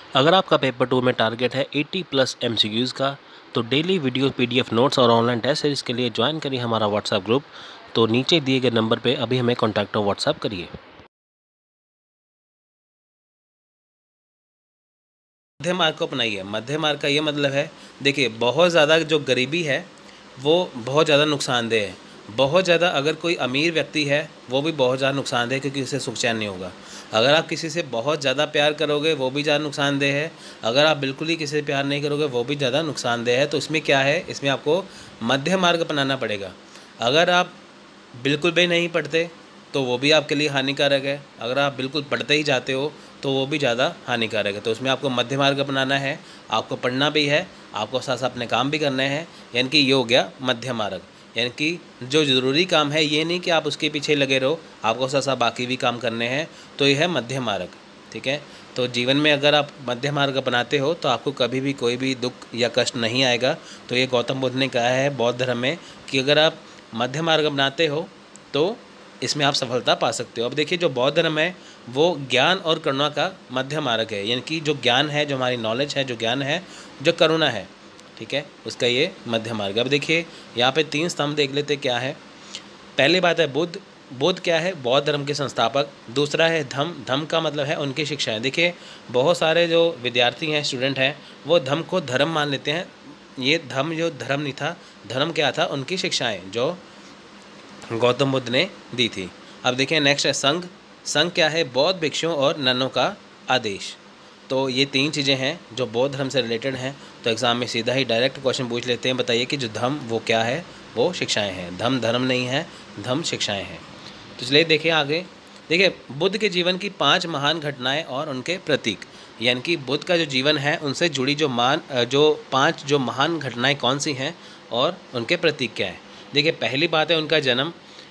अगर आपका पेपर 2 में टारगेट है 80 प्लस MCQs का, तो डेली वीडियो PDF नोट्स और ऑनलाइन टेस्ट सीरीज के लिए ज्वाइन करिए हमारा व्हाट्सएप ग्रुप। तो नीचे दिए गए नंबर पे अभी हमें कॉन्टैक्ट और व्हाट्सएप करिए। मध्य मार्ग को अपनाइए। मध्य मार्ग का ये मतलब है, देखिए बहुत ज़्यादा जो गरीबी है वो बहुत ज़्यादा नुकसानदेह है। बहुत ज़्यादा अगर कोई अमीर व्यक्ति है वो भी बहुत ज़्यादा नुकसानदेह, क्योंकि उसे सुख चैन नहीं होगा। अगर आप किसी से बहुत ज़्यादा प्यार करोगे वो भी ज़्यादा नुकसानदेह है। अगर आप बिल्कुल ही किसी से प्यार नहीं करोगे वो भी ज़्यादा नुकसानदेह है। तो इसमें क्या है, इसमें आपको मध्य मार्ग अपनाना पड़ेगा। अगर आप बिल्कुल भी नहीं पढ़ते तो वो भी आपके लिए हानिकारक है। अगर आप बिल्कुल पढ़ते ही जाते हो तो वो भी ज़्यादा हानिकारक है। तो उसमें आपको मध्य मार्ग अपनाना है। आपको पढ़ना भी है, आपको साथ साथ अपने काम भी करने हैं, यानी कि ये हो गया मध्य मार्ग। यानी कि जो ज़रूरी काम है ये नहीं कि आप उसके पीछे लगे रहो, आपको साथ साथ बाकी भी काम करने हैं। तो ये है मध्य मार्ग। ठीक है, तो जीवन में अगर आप मध्य मार्ग अपनाते हो तो आपको कभी भी कोई भी दुख या कष्ट नहीं आएगा। तो ये गौतम बुद्ध ने कहा है बौद्ध धर्म में कि अगर आप मध्य मार्ग अपनाते हो तो इसमें आप सफलता पा सकते हो। अब देखिए, जो बौद्ध धर्म है वो ज्ञान और करुणा का मध्य मार्ग है। यानी कि जो ज्ञान है, जो हमारी नॉलेज है, जो ज्ञान है, जो करुणा है, ठीक है, उसका ये मध्य मार्ग। अब देखिए यहाँ पे 3 स्तंभ देख लेते क्या है। पहली बात है बुद्ध। बुद्ध क्या है, बौद्ध धर्म के संस्थापक। दूसरा है धम्म। धम्म का मतलब है उनकी शिक्षाएं। देखिए बहुत सारे जो विद्यार्थी हैं, स्टूडेंट हैं, वो धम्म को धर्म मान लेते हैं। ये धम्म जो धर्म नहीं था, धर्म क्या था, उनकी शिक्षाएं जो गौतम बुद्ध ने दी थी। अब देखिए नेक्स्ट है संघ। संघ क्या है, बौद्ध भिक्षुओं और नन्नों का आदेश। तो ये 3 चीज़ें हैं जो बौद्ध धर्म से रिलेटेड हैं। तो एग्ज़ाम में सीधा ही डायरेक्ट क्वेश्चन पूछ लेते हैं, बताइए कि जो धम्म वो क्या है, वो शिक्षाएं हैं। धम्म धर्म नहीं है, धम्म शिक्षाएं हैं। तो चलिए देखिए आगे। देखिए बुद्ध के जीवन की 5 महान घटनाएं और उनके प्रतीक। यानी कि बुद्ध का जो जीवन है उनसे जुड़ी जो 5 जो महान घटनाएं कौन सी हैं और उनके प्रतीक क्या है। देखिए पहली बात है उनका जन्म।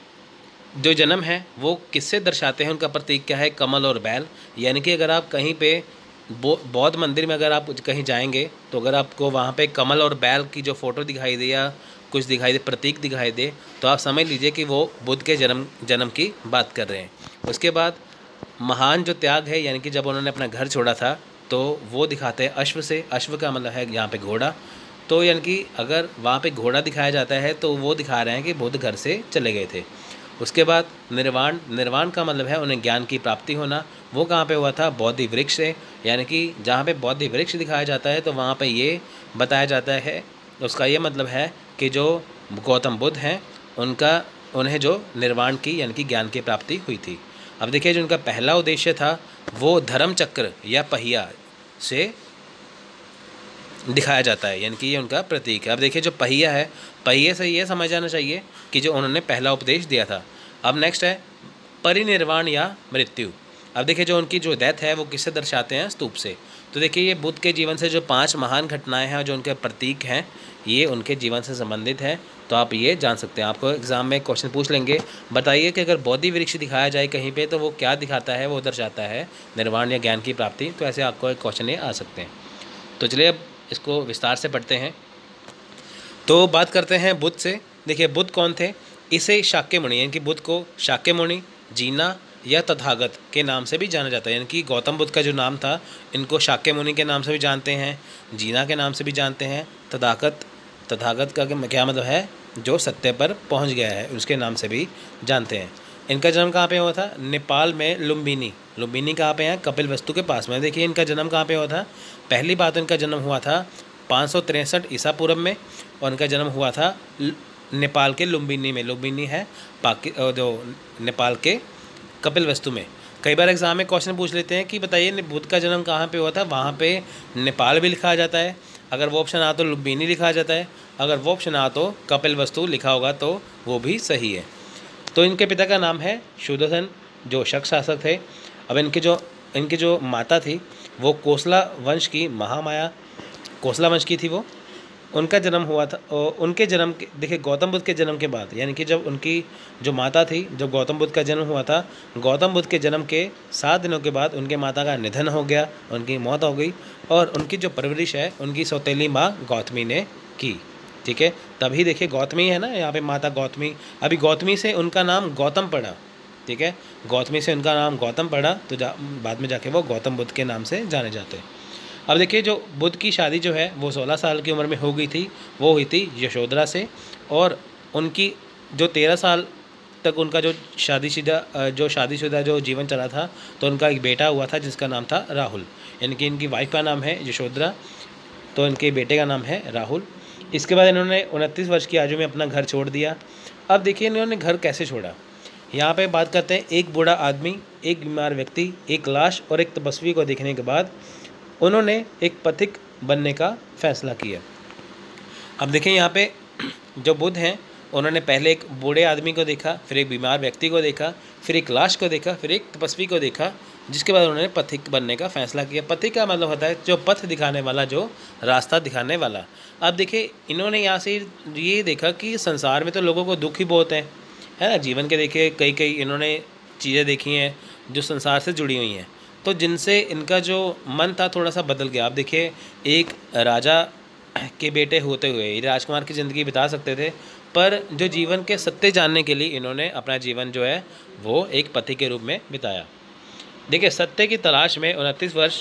जो जन्म है वो किससे दर्शाते हैं, उनका प्रतीक क्या है, कमल और बैल। यानी कि अगर आप कहीं पे बौद्ध मंदिर में अगर आप कहीं जाएंगे तो अगर आपको वहाँ पे कमल और बैल की जो फ़ोटो दिखाई दे या कुछ दिखाई दे, प्रतीक दिखाई दे, तो आप समझ लीजिए कि वो बुद्ध के जन्म की बात कर रहे हैं। उसके बाद महान जो त्याग है, यानी कि जब उन्होंने अपना घर छोड़ा था तो वो दिखाते हैं अश्व से। अश्व का मतलब है यहाँ पे घोड़ा। तो यानी कि अगर वहाँ पे घोड़ा दिखाया जाता है तो वो दिखा रहे हैं कि बुद्ध घर से चले गए थे। उसके बाद निर्वाण। निर्वाण का मतलब है उन्हें ज्ञान की प्राप्ति होना। वो कहाँ पे हुआ था, बोधि वृक्ष से। यानी कि जहाँ पे बोधि वृक्ष दिखाया जाता है तो वहाँ पे ये बताया जाता है, उसका ये मतलब है कि जो गौतम बुद्ध हैं उन्हें जो निर्वाण की यानी कि ज्ञान की प्राप्ति हुई थी। अब देखिए जो उनका पहला उद्देश्य था वो धर्म चक्र या पहिया से दिखाया जाता है, यानी कि ये उनका प्रतीक है। अब देखिए जो पहिया है, पहिए से ये समझ जाना चाहिए कि जो उन्होंने पहला उपदेश दिया था। अब नेक्स्ट है परिनिर्वाण या मृत्यु। अब देखिए जो उनकी जो डेथ है वो किससे दर्शाते हैं, स्तूप से। तो देखिए ये बुद्ध के जीवन से जो 5 महान घटनाएं हैं जो उनके प्रतीक हैं, ये उनके जीवन से संबंधित है। तो आप ये जान सकते हैं। आपको एग्ज़ाम में क्वेश्चन पूछ लेंगे, बताइए कि अगर बोधि वृक्ष दिखाया जाए कहीं पे तो वो क्या दिखाता है, वो दर्शाता है निर्वाण या ज्ञान की प्राप्ति। तो ऐसे आपको एक क्वेश्चन ये आ सकते हैं। तो चलिए अब इसको विस्तार से पढ़ते हैं। तो बात करते हैं बुद्ध से। देखिए बुद्ध कौन थे, इसे शाक्यमुनि यानी कि बुद्ध को शाक्यमुनि, जीना या तथागत के नाम से भी जाना जाता है। यानी कि गौतम बुद्ध का जो नाम था, इनको शाक्यमुनि के नाम से भी जानते हैं, जीना के नाम से भी जानते हैं, तथागत का क्या मतलब है, जो सत्य पर पहुंच गया है, उसके नाम से भी जानते हैं। इनका जन्म कहाँ पे हुआ था, नेपाल में लुम्बिनी। लुम्बिनी कहाँ पे है, कपिलवस्तु के पास में। देखिए इनका जन्म कहाँ पे हुआ था। पहली बात इनका जन्म हुआ था 563 ईसा पूर्व में, और इनका जन्म हुआ था नेपाल के लुम्बिनी में। लुम्बिनी है जो नेपाल के कपिलवस्तु में। कई बार एग्जाम में क्वेश्चन पूछ लेते हैं कि बताइए बुद्ध का जन्म कहाँ पे हुआ था। वहाँ पे नेपाल भी लिखा जाता है, अगर वो ऑप्शन आ तो लुम्बिनी लिखा जाता है, अगर वो ऑप्शन आ तो कपिलवस्तु लिखा होगा, तो वो भी सही है। तो इनके पिता का नाम है शुद्धोधन, जो शक शासक थे। अब इनकी जो माता थी वो कोसला वंश की महामाया, कोसला वंश की थी वो। उनका जन्म हुआ था, उनके जन्म के देखिए गौतम बुद्ध के जन्म के बाद, यानी कि जब उनकी जो माता थी, जब गौतम बुद्ध का जन्म हुआ था, गौतम बुद्ध के जन्म के 7 दिनों के बाद उनके माता का निधन हो गया, उनकी मौत हो गई। और उनकी जो परवरिश है उनकी सौतेली माँ गौतमी ने की। ठीक है, तभी देखिए गौतमी है ना यहाँ पे, माता गौतमी। अभी गौतमी से उनका नाम गौतम पड़ा। ठीक है, गौतमी से उनका नाम गौतम पड़ा, तो बाद में जाके वो गौतम बुद्ध के नाम से जाने जाते हैं। अब देखिए जो बुद्ध की शादी जो है वो 16 साल की उम्र में हो गई थी, वो हुई थी यशोधरा से। और उनकी जो 13 साल तक उनका जो शादीशुदा जो जीवन चला था, तो उनका एक बेटा हुआ था जिसका नाम था राहुल। इनकी वाइफ का नाम है यशोधरा, तो इनके बेटे का नाम है राहुल। इसके बाद इन्होंने 29 वर्ष की आयु में अपना घर छोड़ दिया। अब देखिए इन्होंने घर कैसे छोड़ा, यहाँ पे बात करते हैं। एक बूढ़ा आदमी, एक बीमार व्यक्ति, एक लाश और एक तपस्वी को देखने के बाद उन्होंने एक पथिक बनने का फैसला किया। अब देखिए यहाँ पे जो बुद्ध हैं उन्होंने पहले एक बूढ़े आदमी को देखा, फिर एक बीमार व्यक्ति को देखा, फिर एक लाश को देखा, फिर एक तपस्वी को देखा, जिसके बाद उन्होंने पथिक बनने का फैसला किया। पथिक का मतलब होता है जो पथ दिखाने वाला, जो रास्ता दिखाने वाला। अब देखिए इन्होंने यहाँ से ये देखा कि संसार में तो लोगों को दुख ही बहुत है ना। जीवन के देखिए कई इन्होंने चीज़ें देखी हैं जो संसार से जुड़ी हुई हैं, तो जिनसे इनका जो मन था थोड़ा सा बदल गया। आप देखिए एक राजा के बेटे होते हुए राजकुमार की ज़िंदगी बिता सकते थे, पर जो जीवन के सत्य जानने के लिए इन्होंने अपना जीवन जो है वो एक पति के रूप में बिताया। देखिए सत्य की तलाश में 29 वर्ष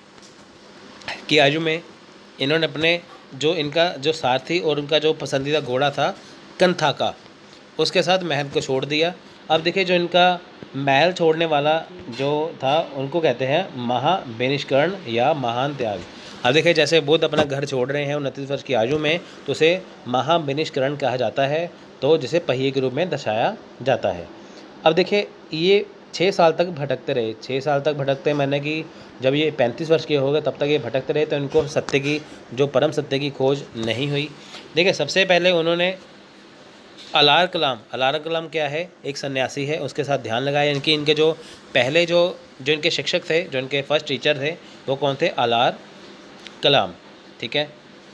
की आयु में इन्होंने अपने जो इनका जो सारथी और उनका जो पसंदीदा घोड़ा था कंथाका, उसके साथ महल को छोड़ दिया। अब देखिए जो इनका महल छोड़ने वाला जो था उनको कहते हैं महाविनिष्करण या महान त्याग। अब देखिए जैसे बुद्ध अपना घर छोड़ रहे हैं 29 वर्ष की आयु में, तो उसे महाविनिष्करण कहा जाता है, तो जिसे पहिए के रूप में दर्शाया जाता है। अब देखिए ये 6 साल तक भटकते रहे। 6 साल तक भटकते मैंने कि जब ये 35 वर्ष के हो गए तब तक ये भटकते रहे, तो इनको सत्य की जो परम सत्य की खोज नहीं हुई। देखिए सबसे पहले उन्होंने अलार कलाम क्या है, एक सन्यासी है, उसके साथ ध्यान लगाया। इनके जो पहले जो इनके शिक्षक थे, जो इनके फर्स्ट टीचर थे, वो कौन थे? अलार कलाम, ठीक है।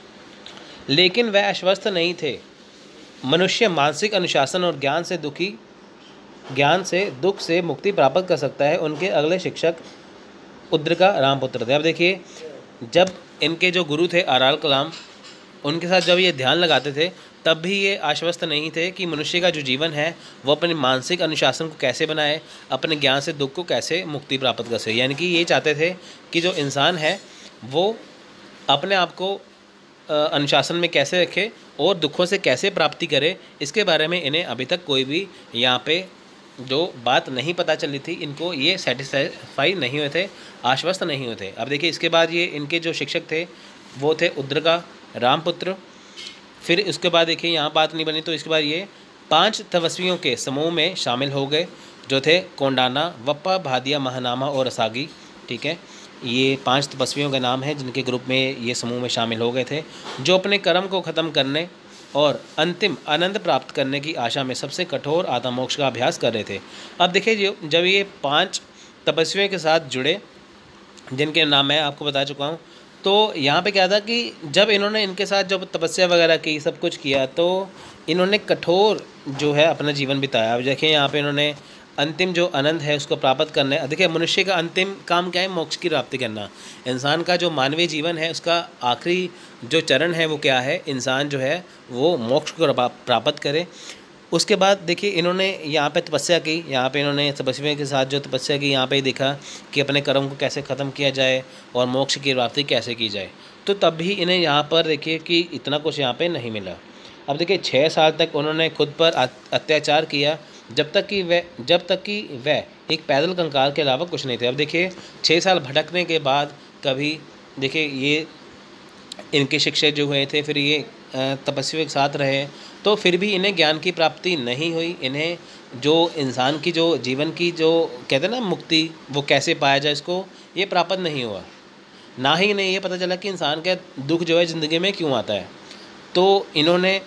लेकिन वह आश्वस्त नहीं थे। मनुष्य मानसिक अनुशासन और ज्ञान से दुख से मुक्ति प्राप्त कर सकता है। उनके अगले शिक्षक उद्रका रामपुत्र थे। अब देखिए जब इनके जो गुरु थे अलार कलाम, उनके साथ जब ये ध्यान लगाते थे तब भी ये आश्वस्त नहीं थे कि मनुष्य का जो जीवन है वो अपने मानसिक अनुशासन को कैसे बनाए, अपने ज्ञान से दुख को कैसे मुक्ति प्राप्त कर सके। यानी कि ये चाहते थे कि जो इंसान है वो अपने आप को अनुशासन में कैसे रखे और दुखों से कैसे प्राप्ति करे, इसके बारे में इन्हें अभी तक कोई भी यहाँ पे जो बात नहीं पता चली थी। इनको ये सेटिस्फाई नहीं हुए थे, आश्वस्त नहीं हुए थे। अब देखिए इसके बाद ये इनके जो शिक्षक थे वो थे उद्रका रामपुत्र। फिर उसके बाद देखिए यहाँ बात नहीं बनी, तो इसके बाद ये 5 तपस्वियों के समूह में शामिल हो गए, जो थे कोंडाना, वप्पा, भादिया, महानामा और असागी, ठीक है। ये 5 तपस्वियों के नाम हैं जिनके ग्रुप में ये समूह में शामिल हो गए थे, जो अपने कर्म को ख़त्म करने और अंतिम आनंद प्राप्त करने की आशा में सबसे कठोर आत्ममोक्ष का अभ्यास कर रहे थे। अब देखिए जब ये 5 तपस्वियों के साथ जुड़े, जिनके नाम मैं आपको बता चुका हूँ, तो यहाँ पे क्या था कि जब इन्होंने इनके साथ जब तपस्या वगैरह की, सब कुछ किया, तो इन्होंने कठोर जो है अपना जीवन बिताया। अब देखिए यहाँ पे इन्होंने अंतिम जो आनंद है उसको प्राप्त करना है। देखिए मनुष्य का अंतिम काम क्या है? मोक्ष की प्राप्ति करना। इंसान का जो मानवीय जीवन है उसका आखिरी जो चरण है वो क्या है? इंसान जो है वो मोक्ष को प्राप्त करे। उसके बाद देखिए इन्होंने यहाँ पे तपस्या की, यहाँ पे इन्होंने तपस्वियों के साथ जो तपस्या की, यहाँ पे देखा कि अपने कर्म को कैसे ख़त्म किया जाए और मोक्ष की प्राप्ति कैसे की जाए। तो तब भी इन्हें यहाँ पर देखिए कि इतना कुछ यहाँ पे नहीं मिला। अब देखिए 6 साल तक उन्होंने खुद पर अत्याचार किया, जब तक कि वह एक पैदल कंकाल के अलावा कुछ नहीं थे। अब देखिए 6 साल भटकने के बाद कभी देखिए ये इनके शिक्षक जो हुए थे, फिर ये तपस्वियों के साथ रहे, तो फिर भी इन्हें ज्ञान की प्राप्ति नहीं हुई। इन्हें जो इंसान की जो जीवन की जो कहते हैं ना मुक्ति, वो कैसे पाया जाए, इसको ये प्राप्त नहीं हुआ। ना ही इन्हें ये पता चला कि इंसान का दुख जो है ज़िंदगी में क्यों आता है। तो इन्होंने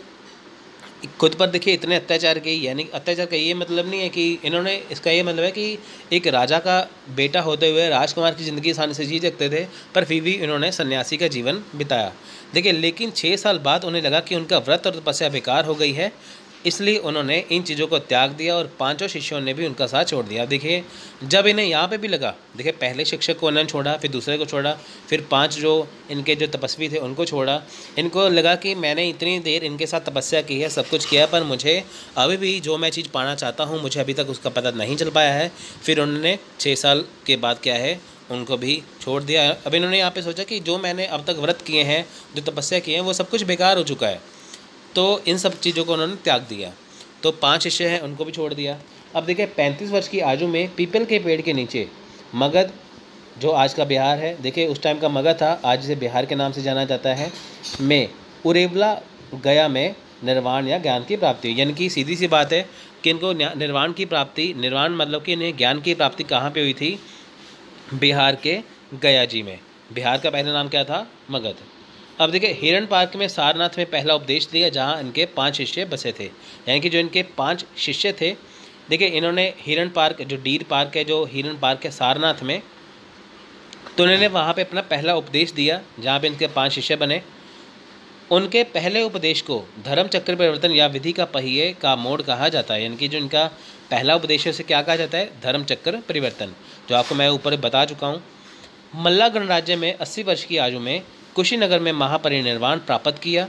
खुद पर देखिए इतने अत्याचार किए। यानी अत्याचार का ये मतलब नहीं है कि इन्होंने, इसका ये मतलब है कि एक राजा का बेटा होते हुए राजकुमार की ज़िंदगी आसानी से जी सकते थे, पर फिर भी इन्होंने सन्यासी का जीवन बिताया। देखिए लेकिन 6 साल बाद उन्हें लगा कि उनका व्रत और तपस्या बेकार हो गई है, इसलिए उन्होंने इन चीज़ों को त्याग दिया और 5 शिष्यों ने भी उनका साथ छोड़ दिया। देखिए जब इन्हें यहाँ पे भी लगा, देखिए पहले शिक्षक को उन्होंने छोड़ा, फिर दूसरे को छोड़ा, फिर 5 जो इनके जो तपस्वी थे उनको छोड़ा। इनको लगा कि मैंने इतनी देर इनके साथ तपस्या की है, सब कुछ किया, पर मुझे अभी भी जो मैं चीज़ पाना चाहता हूँ मुझे अभी तक उसका पता नहीं चल पाया है। फिर उन्होंने 6 साल के बाद क्या है उनको भी छोड़ दिया। अब इन्होंने यहाँ पे सोचा कि जो मैंने अब तक व्रत किए हैं, जो तपस्या किए हैं, वो सब कुछ बेकार हो चुका है, तो इन सब चीज़ों को उन्होंने त्याग दिया। तो 5 शिष्य हैं, उनको भी छोड़ दिया। अब देखिए 35 वर्ष की आयु में पीपल के पेड़ के नीचे मगध, जो आज का बिहार है, देखिए उस टाइम का मगध था, आज इसे बिहार के नाम से जाना जाता है, में उरेवला गया में निर्वाण या ज्ञान की प्राप्ति हुई। यानी कि सीधी सी बात है कि इनको निर्वाण की प्राप्ति, निर्वाण मतलब कि इन्हें ज्ञान की प्राप्ति कहाँ पे हुई थी? बिहार के गया जी में। बिहार का पहला नाम क्या था? मगध। अब देखिए हिरण पार्क में सारनाथ में पहला उपदेश दिया, जहाँ इनके 5 शिष्य बसे थे। यानी कि जो इनके 5 शिष्य थे, देखिए इन्होंने हिरण पार्क, जो डीर पार्क है, जो हिरण पार्क है सारनाथ में, तो उन्होंने वहाँ पे अपना पहला उपदेश दिया, जहाँ पे इनके 5 शिष्य बने। उनके पहले उपदेश को धर्म चक्र परिवर्तन या विधि का पहिए का मोड़ कहा जाता है। यानी कि जो इनका पहला उपदेश है उसे क्या कहा जाता है? धर्म चक्र परिवर्तन, जो आपको मैं ऊपर बता चुका हूँ। मल्ला गणराज्य में 80 वर्ष की आयु में कुशीनगर में महापरिनिर्वाण प्राप्त किया।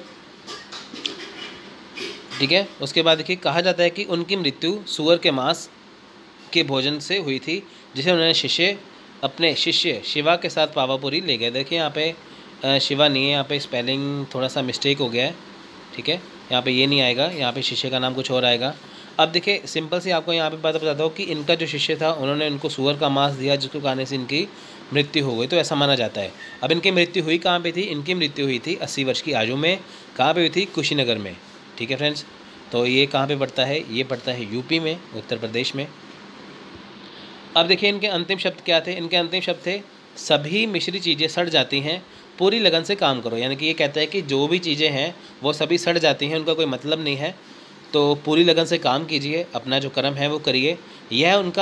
ठीक है, उसके बाद देखिए कहा जाता है कि उनकी मृत्यु सूअर के मांस के भोजन से हुई थी, जिसे उन्होंने अपने शिष्य शिवा के साथ पावापुरी ले गए। देखिए यहाँ पे शिवा नहीं है, यहाँ पे स्पेलिंग थोड़ा सा मिस्टेक हो गया है। ठीक है, यहाँ पे ये नहीं आएगा, यहाँ पे शिष्य का नाम कुछ और आएगा। अब देखिए सिंपल सी आपको यहाँ पे बात बताता हूँ कि इनका जो शिष्य था, उन्होंने इनको सूअर का मांस दिया, जिसको खाने से इनकी मृत्यु हो गई, तो ऐसा माना जाता है। अब इनकी मृत्यु हुई कहाँ पे थी? इनकी मृत्यु हुई थी 80 वर्ष की आयु में। कहाँ पे हुई थी? कुशीनगर में। ठीक है फ्रेंड्स, तो ये कहाँ पे पड़ता है? ये पड़ता है यूपी में, उत्तर प्रदेश में। अब देखिए इनके अंतिम शब्द क्या थे? इनके अंतिम शब्द थे, सभी मिश्री चीज़ें सड़ जाती हैं, पूरी लगन से काम करो। यानी कि ये कहता है कि जो भी चीज़ें हैं वो सभी सड़ जाती हैं, उनका कोई मतलब नहीं है, तो पूरी लगन से काम कीजिए, अपना जो कर्म है वो करिए। यह उनका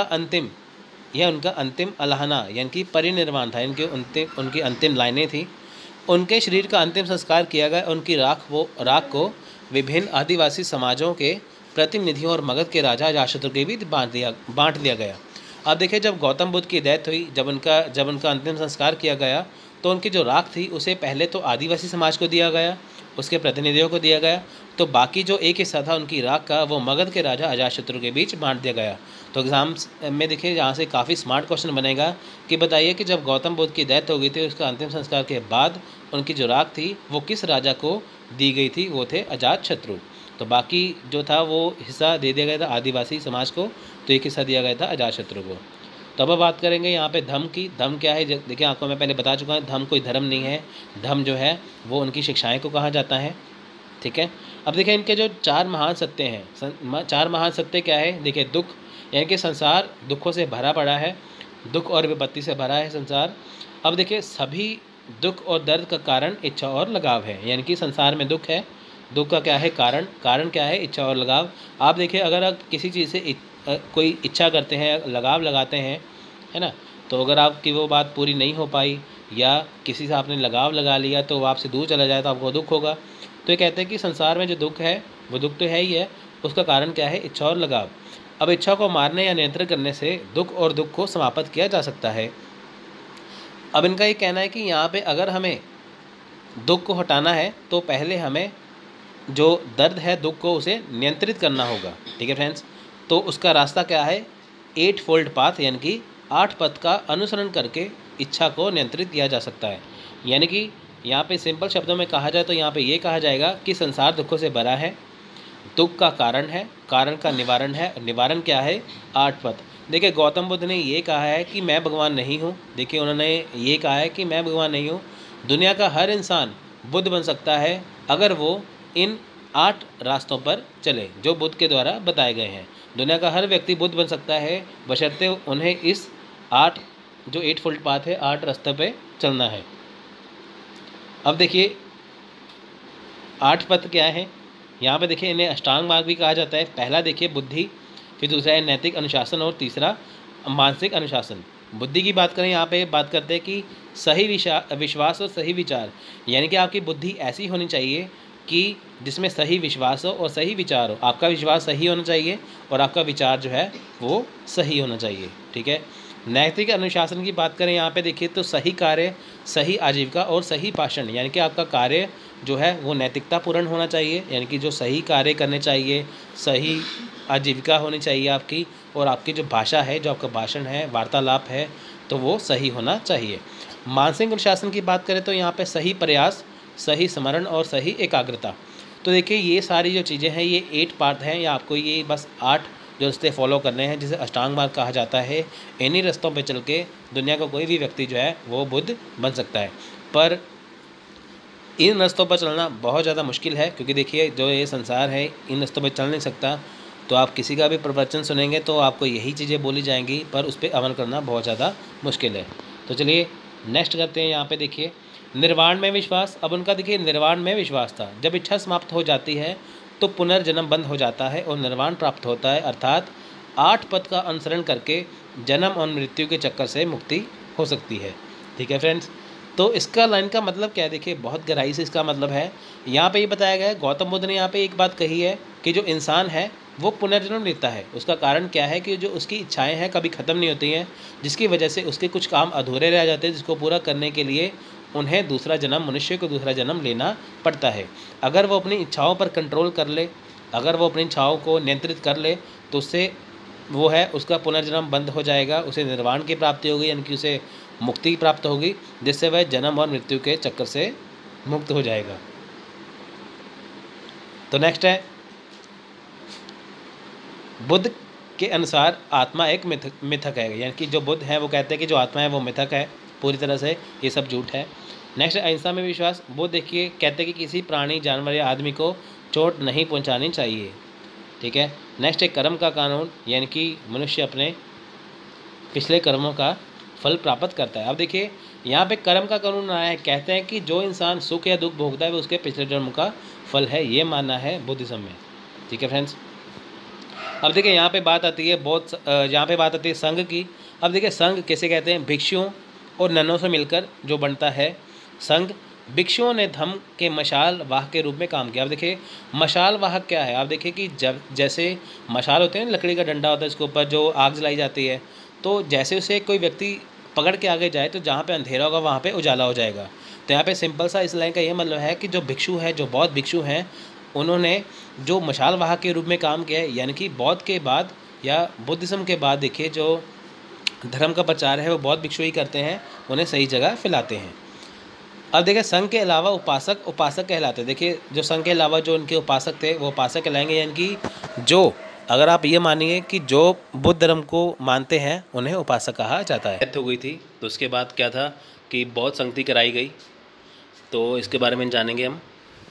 अंतिम अलहना यानी कि परिनिर्वाण था। उनकी अंतिम लाइनें थी। उनके शरीर का अंतिम संस्कार किया गया। उनकी राख को विभिन्न आदिवासी समाजों के प्रतिनिधियों और मगध के राजा अजातशत्रु के बीच बांट दिया गया। अब देखिए जब गौतम बुद्ध की डेथ हुई, जब उनका अंतिम संस्कार किया गया, तो उनकी जो राख थी उसे पहले तो आदिवासी समाज को दिया गया, उसके प्रतिनिधियों को दिया गया, तो बाकी जो एक हिस्सा था उनकी राख का, वो मगध के राजा अजातशत्रु के बीच बांट दिया गया। तो एग्जाम्स में देखिए यहाँ से काफ़ी स्मार्ट क्वेश्चन बनेगा कि बताइए कि जब गौतम बुद्ध की डेथ हो गई थी, उसका अंतिम संस्कार के बाद उनकी जो राख थी वो किस राजा को दी गई थी? वो थे अजातशत्रु। तो बाकी जो था वो हिस्सा दे दिया गया था आदिवासी समाज को, तो एक हिस्सा दिया गया था अजातशत्रु को। तो अब बात करेंगे यहाँ पे धम्म की। धम्म क्या है? देखिए आपको मैं पहले बता चुका हूँ, धम्म कोई धर्म नहीं है। धम्म जो है वो उनकी शिक्षाएं को कहा जाता है। ठीक है, अब देखिए इनके जो 4 महान सत्य हैं, 4 महान सत्य क्या है? देखिए दुख, यानी कि संसार दुखों से भरा पड़ा है, दुख और विपत्ति से भरा है संसार। अब देखिए सभी दुख और दर्द का कारण इच्छा और लगाव है। यानी कि संसार में दुख है, दुख का क्या है? कारण क्या है? इच्छा और लगाव। आप देखिए अगर आप किसी चीज़ से कोई इच्छा करते हैं, लगाव लगाते हैं, है ना, तो अगर आपकी वो बात पूरी नहीं हो पाई या किसी से आपने लगाव लगा लिया तो वो आपसे दूर चला जाए तो आपको दुख होगा। तो ये कहते हैं कि संसार में जो दुख है वो दुख तो है ही है, उसका कारण क्या है? इच्छा और लगाव। अब इच्छा को मारने या नियंत्रण करने से दुख और दुख को समाप्त किया जा सकता है। अब इनका ये कहना है कि यहाँ पे अगर हमें दुख को हटाना है तो पहले हमें जो दर्द है, दुख को, उसे नियंत्रित करना होगा। ठीक है फ्रेंड्स, तो उसका रास्ता क्या है? 8 फोल्ड पाथ, यानी कि 8 पथ का अनुसरण करके इच्छा को नियंत्रित किया जा सकता है। यानी कि यहाँ पे सिंपल शब्दों में कहा जाए तो यहाँ पे ये कहा जाएगा कि संसार दुखों से भरा है, दुख का कारण है, कारण का निवारण है, निवारण क्या है? 8 पथ। देखिए गौतम बुद्ध ने ये कहा है कि मैं भगवान नहीं हूँ। देखिए उन्होंने ये कहा है कि मैं भगवान नहीं हूँ, दुनिया का हर इंसान बुद्ध बन सकता है अगर वो इन 8 रास्तों पर चले जो बुद्ध के द्वारा बताए गए हैं। दुनिया का हर व्यक्ति बुद्ध बन सकता है बशर्ते उन्हें इस 8 फोल्ड पाथ है, 8 रास्ते पे चलना है। अब देखिए 8 पथ क्या है? यहाँ पे देखिए इन्हें अष्टांग मार्ग भी कहा जाता है। पहला देखिए बुद्धि, फिर दूसरा है नैतिक अनुशासन और तीसरा मानसिक अनुशासन। बुद्धि की बात करें, यहाँ पे बात करते हैं कि सही विश्वास और सही विचार, यानी कि आपकी बुद्धि ऐसी होनी चाहिए कि जिसमें सही विश्वास हो और सही विचार हो। आपका विश्वास सही होना चाहिए और आपका विचार जो है वो सही होना चाहिए। ठीक है, नैतिक अनुशासन की बात करें यहाँ पे देखिए तो सही कार्य, सही आजीविका और सही भाषण, यानी कि आपका कार्य जो है वो नैतिकता पूर्ण होना चाहिए, यानी कि जो सही कार्य करने चाहिए, सही आजीविका होनी चाहिए आपकी, और आपकी जो भाषा है, जो आपका भाषण है, वार्तालाप है, तो वो सही होना चाहिए। मानसिक अनुशासन की बात करें तो यहाँ पे सही प्रयास, सही स्मरण और सही एकाग्रता। तो देखिए ये सारी जो चीज़ें हैं ये 8 पार्ट हैं, या आपको ये बस 8 जो रास्ते फॉलो करने हैं, जिसे अष्टांग मार्ग कहा जाता है। इन्हीं रास्तों पे चल के दुनिया का कोई भी व्यक्ति जो है वो बुद्ध बन सकता है। पर इन रास्तों पर चलना बहुत ज़्यादा मुश्किल है, क्योंकि देखिए जो ये संसार है इन रास्तों पर चल नहीं सकता। तो आप किसी का भी प्रवचन सुनेंगे तो आपको यही चीज़ें बोली जाएंगी, पर उस पर अमल करना बहुत ज़्यादा मुश्किल है। तो चलिए नेक्स्ट करते हैं। यहाँ पे देखिए निर्वाण में विश्वास। अब उनका देखिए निर्वाण में विश्वास था। जब इच्छा समाप्त हो जाती है तो पुनर्जन्म बंद हो जाता है और निर्वाण प्राप्त होता है, अर्थात 8 पद का अनुसरण करके जन्म और मृत्यु के चक्कर से मुक्ति हो सकती है। ठीक है फ्रेंड्स, तो इसका लाइन का मतलब क्या है, देखिए बहुत गहराई से इसका मतलब है। यहाँ पे ये बताया गया है, गौतम बुद्ध ने यहाँ पे एक बात कही है कि जो इंसान है वो पुनर्जन्म लेता है। उसका कारण क्या है कि जो उसकी इच्छाएं हैं कभी ख़त्म नहीं होती हैं, जिसकी वजह से उसके कुछ काम अधूरे रह जाते हैं, जिसको पूरा करने के लिए उन्हें दूसरा जन्म, मनुष्य को दूसरा जन्म लेना पड़ता है। अगर वो अपनी इच्छाओं पर कंट्रोल कर ले, अगर वो अपनी इच्छाओं को नियंत्रित कर ले, तो उससे वो है उसका पुनर्जन्म बंद हो जाएगा, उसे निर्वाण की प्राप्ति होगी, यानी कि उसे मुक्ति प्राप्त होगी, जिससे वह जन्म और मृत्यु के चक्कर से मुक्त हो जाएगा। तो नेक्स्ट है, बुद्ध के अनुसार आत्मा एक मिथक है, यानी कि जो बुद्ध है वो कहते हैं कि जो आत्मा है वो मिथक है, पूरी तरह से ये सब झूठ है। नेक्स्ट अहिंसा में विश्वास। बुद्ध देखिए कहते हैं कि किसी प्राणी, जानवर या आदमी को चोट नहीं पहुंचानी चाहिए। ठीक है। नेक्स्ट है कर्म का कानून, यानी कि मनुष्य अपने पिछले कर्मों का फल प्राप्त करता है। अब देखिए यहाँ पे कर्म का कानून आया है, कहते हैं कि जो इंसान सुख या दुख भोगता है वो उसके पिछले जन्म का फल है, ये मानना है बुद्धिज्म में। ठीक है फ्रेंड्स, अब देखिए यहाँ पे बात आती है यहाँ पे बात आती है संघ की। अब देखिए संघ किसे कहते हैं, भिक्षुओं और ननों से मिलकर जो बनता है संघ। भिक्षुओं ने धम्म के मशाल वाहक के रूप में काम किया। अब देखिए मशाल वाहक क्या है, आप देखिए कि जब जैसे मशाल होते हैं, लकड़ी का डंडा होता है, इसके ऊपर जो आग जलाई जाती है, तो जैसे उसे कोई व्यक्ति पकड़ के आगे जाए तो जहाँ पे अंधेरा होगा वहाँ पे उजाला हो जाएगा। तो यहाँ पे सिंपल सा इस लाइन का ये मतलब है कि जो भिक्षु है, जो बौद्ध भिक्षु हैं, उन्होंने जो मशाल वाहक के रूप में काम किया है, यानी कि बौद्ध के बाद या बुद्धिज़्म के बाद देखिए जो धर्म का प्रचार है वो बौद्ध भिक्षु ही करते हैं, उन्हें सही जगह फैलाते हैं। अब देखिए संघ के अलावा उपासक कहलाते हैं। देखिए जो संघ के अलावा जो उनके उपासक थे वो उपासक कहलाएंगे, यानी कि जो, अगर आप ये मानिए कि जो बुद्ध धर्म को मानते हैं उन्हें उपासक कहा जाता है। डेथ हो गई थी तो उसके बाद क्या था कि बौद्ध संगति कराई गई, तो इसके बारे में जानेंगे हम।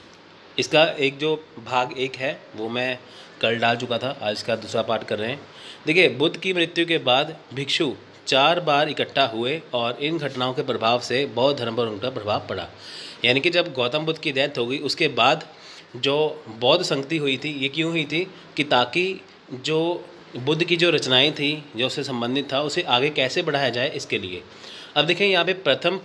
इसका एक जो भाग 1 है वो मैं कल डाल चुका था, आज का दूसरा पार्ट कर रहे हैं। देखिए बुद्ध की मृत्यु के बाद भिक्षु 4 बार इकट्ठा हुए और इन घटनाओं के प्रभाव से बौद्ध धर्म पर उनका प्रभाव पड़ा। यानी कि जब गौतम बुद्ध की डेथ हो गई उसके बाद जो बौद्ध संगति हुई थी, ये क्यों हुई थी कि ताकि जो बुद्ध की जो रचनाएं थी, जो उससे संबंधित था, उसे आगे कैसे बढ़ाया जाए, इसके लिए। अब देखें यहाँ पे प्रथम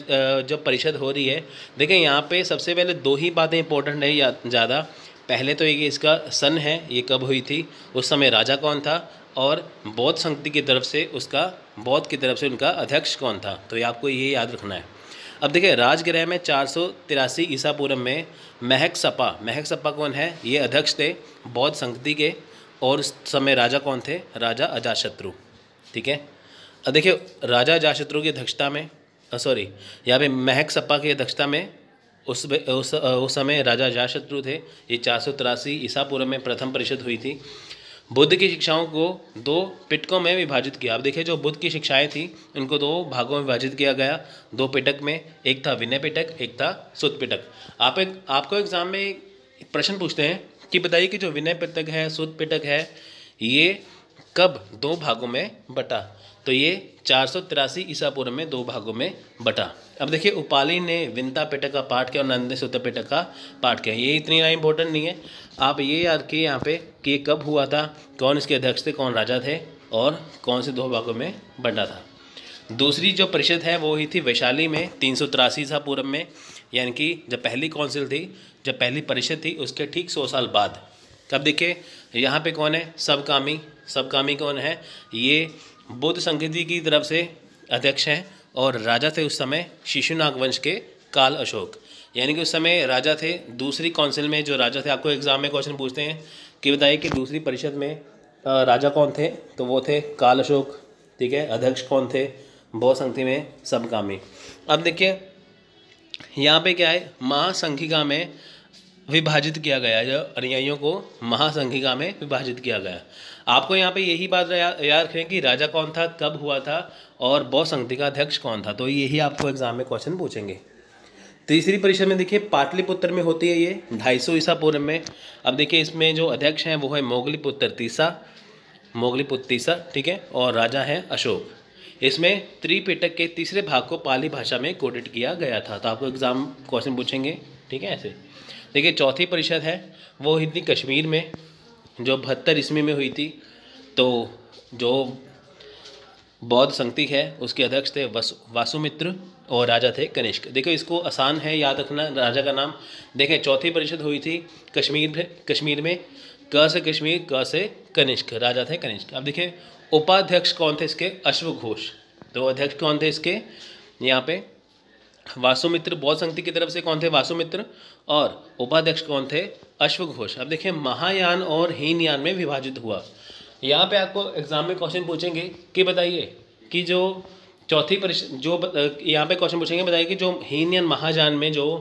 जो परिषद हो रही है, देखें यहाँ पे सबसे पहले 2 ही बातें इंपॉर्टेंट है या ज़्यादा। पहले तो ये इसका सन है, ये कब हुई थी, उस समय राजा कौन था, और बौद्ध संगति की तरफ से बौद्ध की तरफ से उनका अध्यक्ष कौन था, तो ये आपको ये याद रखना है। अब देखिए राजगृह में 483 ईसा पूर्व में महक सपा कौन है, ये अध्यक्ष थे बौद्ध संगति के, और उस समय राजा कौन थे, राजा अजातशत्रु। ठीक है। अब देखिए राजा अजातशत्रु की अध्यक्षता में यहाँ पे महक सपा की अध्यक्षता में उस समय राजा अजातशत्रु थे। ये 483 ईसा पूर्व में प्रथम परिषद हुई थी। बुद्ध की शिक्षाओं को 2 पिटकों में विभाजित किया। अब देखिए जो बुद्ध की शिक्षाएं थी उनको 2 भागों में विभाजित किया गया, 2 पिटक में, एक था विनय पिटक, एक था सुत्त पिटक। आपको एग्जाम में एक प्रश्न पूछते हैं कि बताइए कि जो विनय पिटक है, सुत्त पिटक है, ये कब 2 भागों में बटा, तो ये 483 ईसा पूर्व में 2 भागों में बटा। अब देखिए उपाली ने विनता पिटक का पाठ किया और नंद ने सुत्त पिटक का पाठ किया। ये इतनी इंपॉर्टेंट नहीं है, आप ये याद किए यहाँ पे कि ये कब हुआ था, कौन इसके अध्यक्ष थे, कौन राजा थे, और कौन से 2 भागों में बटा था। दूसरी जो परिषद है वो हुई थी वैशाली में 383 ईसा पूर्व में, यानी कि जब पहली काउंसिल थी, जब पहली परिषद थी उसके ठीक 100 साल बाद। तब देखिए यहाँ पे कौन है, सबकामी कौन है, ये बुद्ध संगति की तरफ से अध्यक्ष हैं, और राजा थे उस समय शिशुनाग वंश के काल अशोक, यानी कि उस समय राजा थे। दूसरी काउंसिल में जो राजा थे, आपको एग्जाम में क्वेश्चन पूछते हैं कि बताइए कि दूसरी परिषद में राजा कौन थे, तो वो थे काल अशोक। ठीक है। अध्यक्ष कौन थे, बहुसंगति में समकामी। अब देखिए यहाँ पे क्या है, महासंघिका में विभाजित किया गया, जो अनुयायियों को महासंघिका में विभाजित किया गया। आपको यहाँ पे यही बात याद रखें कि राजा कौन था, कब हुआ था और बहुसंघि का अध्यक्ष कौन था, तो यही आपको एग्जाम में क्वेश्चन पूछेंगे। तीसरी परिषद में देखिए पाटलिपुत्र में होती है ये 250 ईसा पूर्व में। अब देखिए इसमें जो अध्यक्ष हैं वो है मोगलीपुत्र तीसा, ठीक है, और राजा हैं अशोक। इसमें त्रिपिटक के तीसरे भाग को पाली भाषा में कोडित किया गया था, तो आपको एग्जाम क्वेश्चन पूछेंगे, ठीक है। ऐसे देखिए चौथी परिषद है वो हुई थी कश्मीर में, जो 72 ईस्वी में हुई थी। तो जो बौद्ध संगति है उसके अध्यक्ष थे वासुमित्र और राजा थे कनिष्क। देखो इसको आसान है याद रखना, राजा का नाम। देखिए चौथी परिषद हुई थी कश्मीर में, क से कश्मीर, क से कनिष्क, राजा थे कनिष्क। अब देखिए उपाध्यक्ष कौन थे इसके, अश्वघोष। तो अध्यक्ष कौन थे इसके, यहाँ पे वासुमित्र, बौद्ध संगति की तरफ से कौन थे, वासुमित्र, और उपाध्यक्ष कौन थे, अश्वघोष। अब देखिए महायान और हीनयान में विभाजित हुआ। यहाँ पे आपको एग्जाम में क्वेश्चन पूछेंगे कि बताइए कि जो चौथी परिषद, जो यहाँ पे क्वेश्चन पूछेंगे, बताइए कि जो हीनयान महायान में जो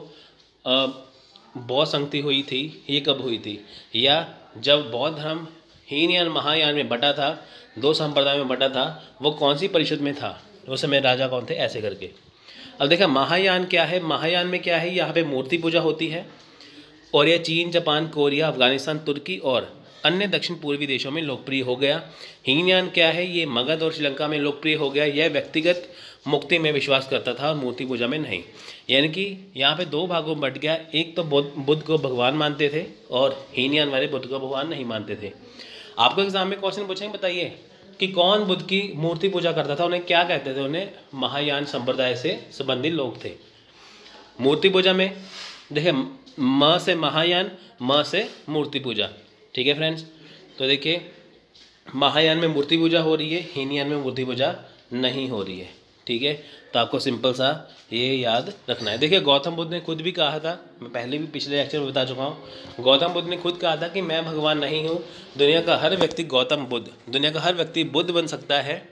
बौद्ध संगति हुई थी ये कब हुई थी, या जब बौद्ध धर्म हीनयान महायान में बटा था, दो संप्रदाय में बटा था, वो कौन सी परिषद में था, उस समय राजा कौन थे, ऐसे करके। अब देखा महायान क्या है, महायान में क्या है, यहाँ पे मूर्ति पूजा होती है और यह चीन, जापान, कोरिया, अफगानिस्तान, तुर्की और अन्य दक्षिण पूर्वी देशों में लोकप्रिय हो गया। हीनयान क्या है, ये मगध और श्रीलंका में लोकप्रिय हो गया। यह व्यक्तिगत मुक्ति में विश्वास करता था और मूर्ति पूजा में नहीं। यानी कि यहाँ पे दो भागों में बट गया, एक तो बुद्ध को भगवान मानते थे और हीनयान वाले बुद्ध को भगवान नहीं मानते थे। आपको एग्जाम में क्वेश्चन पूछेंगे, बताइए कि कौन बुद्ध की मूर्ति पूजा करता था, उन्हें क्या कहते थे, उन्हें महायान संप्रदाय से संबंधित लोग थे। मूर्ति पूजा में देखिए म से महायान, म से मूर्ति पूजा, ठीक है फ्रेंड्स। तो देखिए महायान में मूर्ति पूजा हो रही है, हीनयान में मूर्ति पूजा नहीं हो रही है, ठीक है। तो आपको सिंपल सा ये याद रखना है। देखिए गौतम बुद्ध ने खुद भी कहा था, मैं पहले भी पिछले लेक्चर में बता चुका हूँ, गौतम बुद्ध ने खुद कहा था कि मैं भगवान नहीं हूँ, दुनिया का हर व्यक्ति दुनिया का हर व्यक्ति बुद्ध बन सकता है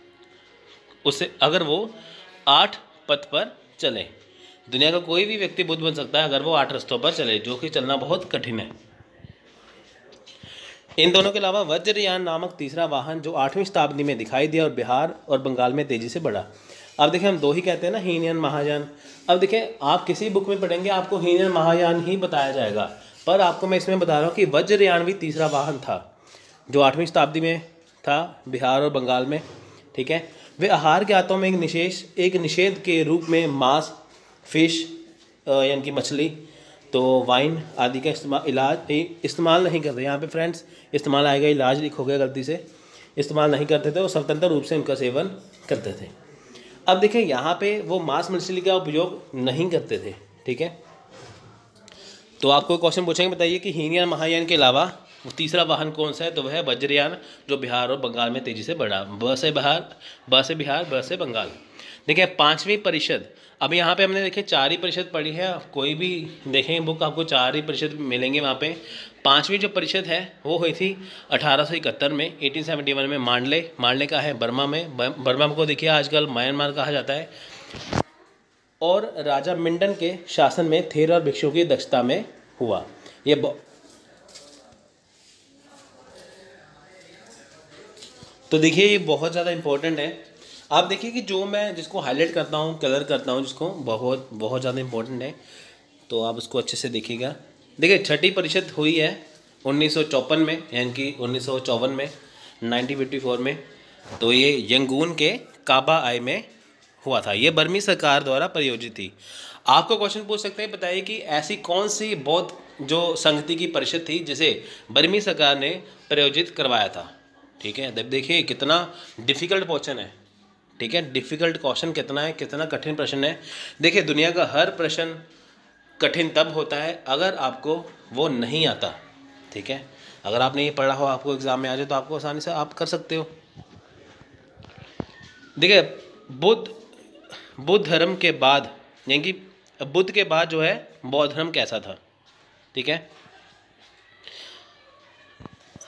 उसे, अगर वो 8 पथ पर चले। दुनिया का कोई भी व्यक्ति बुद्ध बन सकता है अगर वो 8 रास्तों पर चले, जो कि चलना बहुत कठिन है। इन दोनों के अलावा वज्रयान नामक तीसरा वाहन जो 8वीं शताब्दी में दिखाई दिया और बिहार और बंगाल में तेजी से बढ़ा। अब देखिए हम दो ही कहते हैं ना, हीनयान महायान। अब देखिए आप किसी बुक में पढ़ेंगे आपको हीनयान महायान ही बताया जाएगा, पर आपको मैं इसमें बता रहा हूँ कि वज्रयान भी तीसरा वाहन था जो 8वीं शताब्दी में था बिहार और बंगाल में, ठीक है। वे आहार के आतों में एक निषेध के रूप में मांस, फिश यानी कि मछली, तो वाइन आदि का इस्तेमाल नहीं करते। यहाँ पे फ्रेंड्स इस्तेमाल आएगा, इलाज लिख हो गया गलती से, इस्तेमाल नहीं करते थे और स्वतंत्र रूप से उनका सेवन करते थे। अब देखिए यहाँ पे वो मांस मछली का उपयोग नहीं करते थे, ठीक है। तो आपको क्वेश्चन पूछेंगे, बताइए कि हीनयान महायान के अलावा वो तीसरा वाहन कौन सा है, तो वह है वज्रयान जो बिहार और बंगाल में तेजी से बढ़ा। ब से बिहार, ब से बंगाल। देखिए 5वीं परिषद, अब यहाँ पे हमने देखे 4 ही परिषद पढ़ी है, कोई भी देखेंगे बुक आपको 4 ही परिषद मिलेंगे वहाँ पे। 5वीं जो परिषद है वो हुई थी 1871 में, 1871 में मांडले का है बर्मा में, बर्मा को देखिए आजकल म्यांमार कहा जाता है, और राजा मिंडन के शासन में थेर और भिक्षुओं की दक्षता में हुआ। ये तो देखिए ये बहुत ज़्यादा इम्पोर्टेंट है। आप देखिए कि जो मैं जिसको हाईलाइट करता हूँ, कलर करता हूँ, जिसको बहुत ज़्यादा इम्पोर्टेंट है, तो आप उसको अच्छे से देखिएगा। देखिए 6ठी परिषद हुई है 1954 में, यानी कि 1954 में, 1954 में। तो ये यंगून के काबा आई में हुआ था, ये बर्मी सरकार द्वारा प्रायोजित थी। आपको क्वेश्चन पूछ सकते हैं, बताइए कि ऐसी कौन सी बौद्ध जो संगति की परिषद थी जिसे बर्मी सरकार ने प्रायोजित करवाया था, ठीक है। देखिए कितना डिफ़िकल्ट क्वेश्चन है, ठीक है। डिफ़िकल्ट क्वेश्चन कितना है, कितना कठिन प्रश्न है। देखिए दुनिया का हर प्रश्न कठिन तब होता है अगर आपको वो नहीं आता, ठीक है। अगर आपने ये पढ़ा हो, आपको एग्ज़ाम में आ जाए, तो आपको आसानी से आप कर सकते हो। देखिए बुद्ध धर्म के बाद, यानी कि बुद्ध के बाद जो है बौद्ध धर्म कैसा था, ठीक है।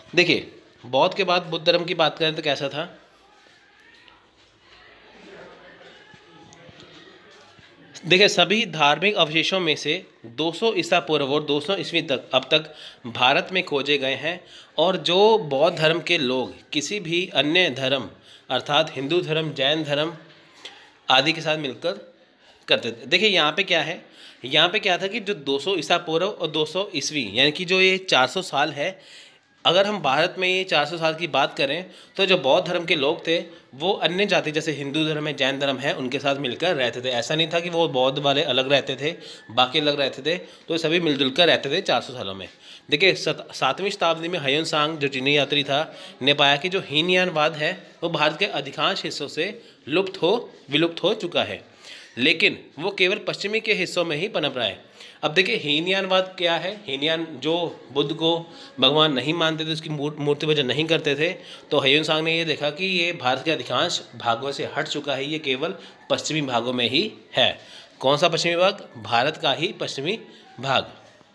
देखिए बौद्ध के बाद बुद्ध धर्म की बात करें तो कैसा था। देखिए सभी धार्मिक अवशेषों में से 200 ईसा पूर्व और 200 ईस्वी तक अब तक भारत में खोजे गए हैं। और जो बौद्ध धर्म के लोग किसी भी अन्य धर्म अर्थात हिंदू धर्म, जैन धर्म आदि के साथ मिलकर करते थे। देखिए यहाँ पे क्या है, यहाँ पे क्या था कि जो 200 ईसा पूर्व और 200 ईस्वी यानी कि जो ये 400 साल है, अगर हम भारत में ये 400 साल की बात करें तो जो बौद्ध धर्म के लोग थे वो अन्य जाति जैसे हिंदू धर्म है, जैन धर्म है, उनके साथ मिलकर रहते थे। ऐसा नहीं था कि वो बौद्ध वाले अलग रहते थे, बाकी अलग रहते थे, तो सभी मिलजुल कर रहते थे 400 सालों में। देखिए 7वीं शताब्दी में ह्वेन सांग जो चीनी यात्री था ने पाया कि जो हीनयानवाद है वो भारत के अधिकांश हिस्सों से विलुप्त हो चुका है, लेकिन वो केवल पश्चिमी के हिस्सों में ही पनप रहा है। अब देखिए हीनयानवाद क्या है। हीनयान जो बुद्ध को भगवान नहीं मानते थे, उसकी मूर्ति पूजा नहीं करते थे, तो ह्वेन सांग ने ये देखा कि ये भारत के अधिकांश भागों से हट चुका है, ये केवल पश्चिमी भागों में ही है। कौन सा पश्चिमी भाग? भारत का ही पश्चिमी भाग।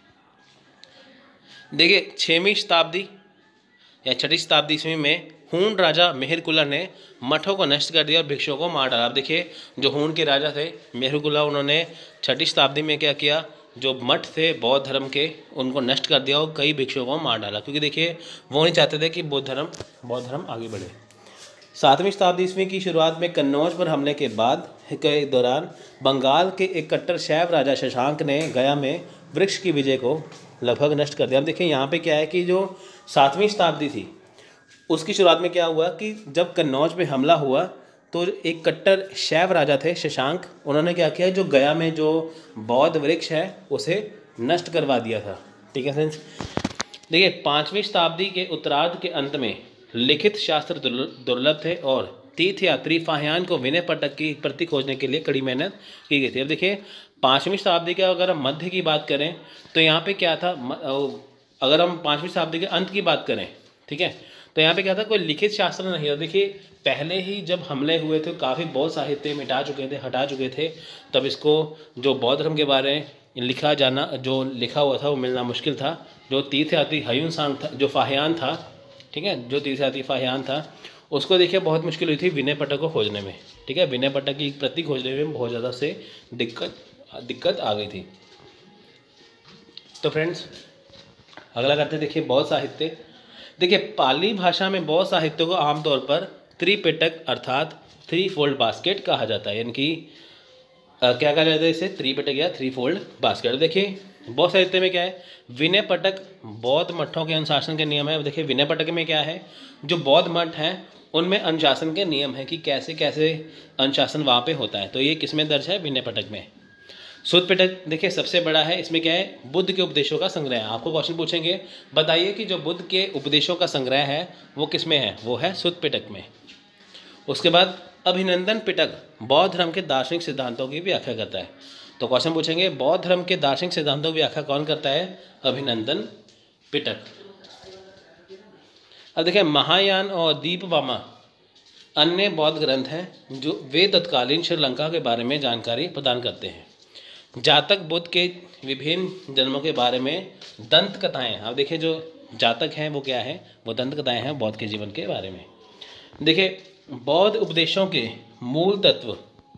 देखिए 6वीं शताब्दी या 6ठी शताब्दी ईस्वी में हूण राजा मेहरकुला ने मठों को नष्ट कर दिया और भिक्षुओं को मार डाला। अब देखिए जो हूण के राजा थे मेहरकुला, उन्होंने 6ठी शताब्दी में क्या किया, जो मठ थे बौद्ध धर्म के उनको नष्ट कर दिया और कई भिक्षुओं को मार डाला, क्योंकि देखिए वो नहीं चाहते थे कि बौद्ध धर्म आगे बढ़े। 7वीं शताब्दी ईस्वी की शुरुआत में कन्नौज पर हमले के बाद के दौरान बंगाल के एक कट्टर शैव राजा शशांक ने गया में वृक्ष की विजय को लगभग नष्ट कर दिया। अब देखिए यहाँ पे क्या है कि जो 7वीं शताब्दी थी उसकी शुरुआत में क्या हुआ कि जब कन्नौज पे हमला हुआ तो एक कट्टर शैव राजा थे शशांक, उन्होंने क्या किया, जो गया में जो बौद्ध वृक्ष है उसे नष्ट करवा दिया था। ठीक है फ्रेंड्स। देखिए 5वीं शताब्दी के उत्तरार्ध के अंत में लिखित शास्त्र दुर्लभ थे और तीर्थयात्री फाहियान को विनय पिटक की प्रति खोजने के लिए कड़ी मेहनत की गई थी। अब देखिए 5वीं शताब्दी के अगर हम मध्य की बात करें तो यहाँ पे क्या था, अगर हम 5वीं शताब्दी के अंत की बात करें, ठीक है, तो यहाँ पे क्या था, कोई लिखित शास्त्र नहीं था। देखिए पहले ही जब हमले हुए थे काफ़ी बौद्ध साहित्य हटा चुके थे, तब इसको जो बौद्ध धर्म के बारे में लिखा जाना, जो लिखा हुआ था वो मिलना मुश्किल था। जो तीर्थयात्री ह्वेन सांग था, जो फाहियान था, ठीक है, जो तीर्थयात्री फाहियान था, उसको देखिए बहुत मुश्किल हुई थी विनय पिटक को खोजने में। ठीक है, विनय पिटक की प्रति खोजने में बहुत ज़्यादा से दिक्कत आ गई थी। तो फ्रेंड्स अगला करते हैं, देखिए बौद्ध साहित्य। देखिए पाली भाषा में बौद्ध साहित्य को आमतौर पर त्रिपिटक अर्थात 3 फोल्ड बास्केट कहा जाता है, यानी कि क्या कहा जाता है इसे, त्रिपिटक या 3 फोल्ड बास्केट। देखिए बौद्ध साहित्य में क्या है, विनय पिटक बौद्ध मठों के अनुशासन के नियम है। देखिए विनय पिटक में क्या है, जो बौद्ध मठ हैं उनमें अनुशासन के नियम है कि कैसे कैसे अनुशासन वहाँ पे होता है, तो ये किस में दर्ज है, विनय पिटक में। सुत्त पिटक देखिए सबसे बड़ा है, इसमें क्या है, बुद्ध के उपदेशों का संग्रह है। आपको क्वेश्चन पूछेंगे, बताइए कि जो बुद्ध के उपदेशों का संग्रह है वो किस में है, वो है सुत्त पिटक में। उसके बाद अभिनंदन पिटक बौद्ध धर्म के दार्शनिक सिद्धांतों की व्याख्या करता है। तो क्वेश्चन पूछेंगे बौद्ध धर्म के दार्शनिक सिद्धांतों की व्याख्या कौन करता है, अभिनंदन पिटक। अब देखिए महायान और दीपवामा अन्य बौद्ध ग्रंथ हैं जो वे तत्कालीन श्रीलंका के बारे में जानकारी प्रदान करते हैं। जातक बुद्ध के विभिन्न जन्मों के बारे में दंत कथाएँ। अब देखिए जो जातक हैं वो क्या है, वो दंत कथाएँ हैं बौद्ध के जीवन के बारे में। देखिए बौद्ध उपदेशों के मूल तत्व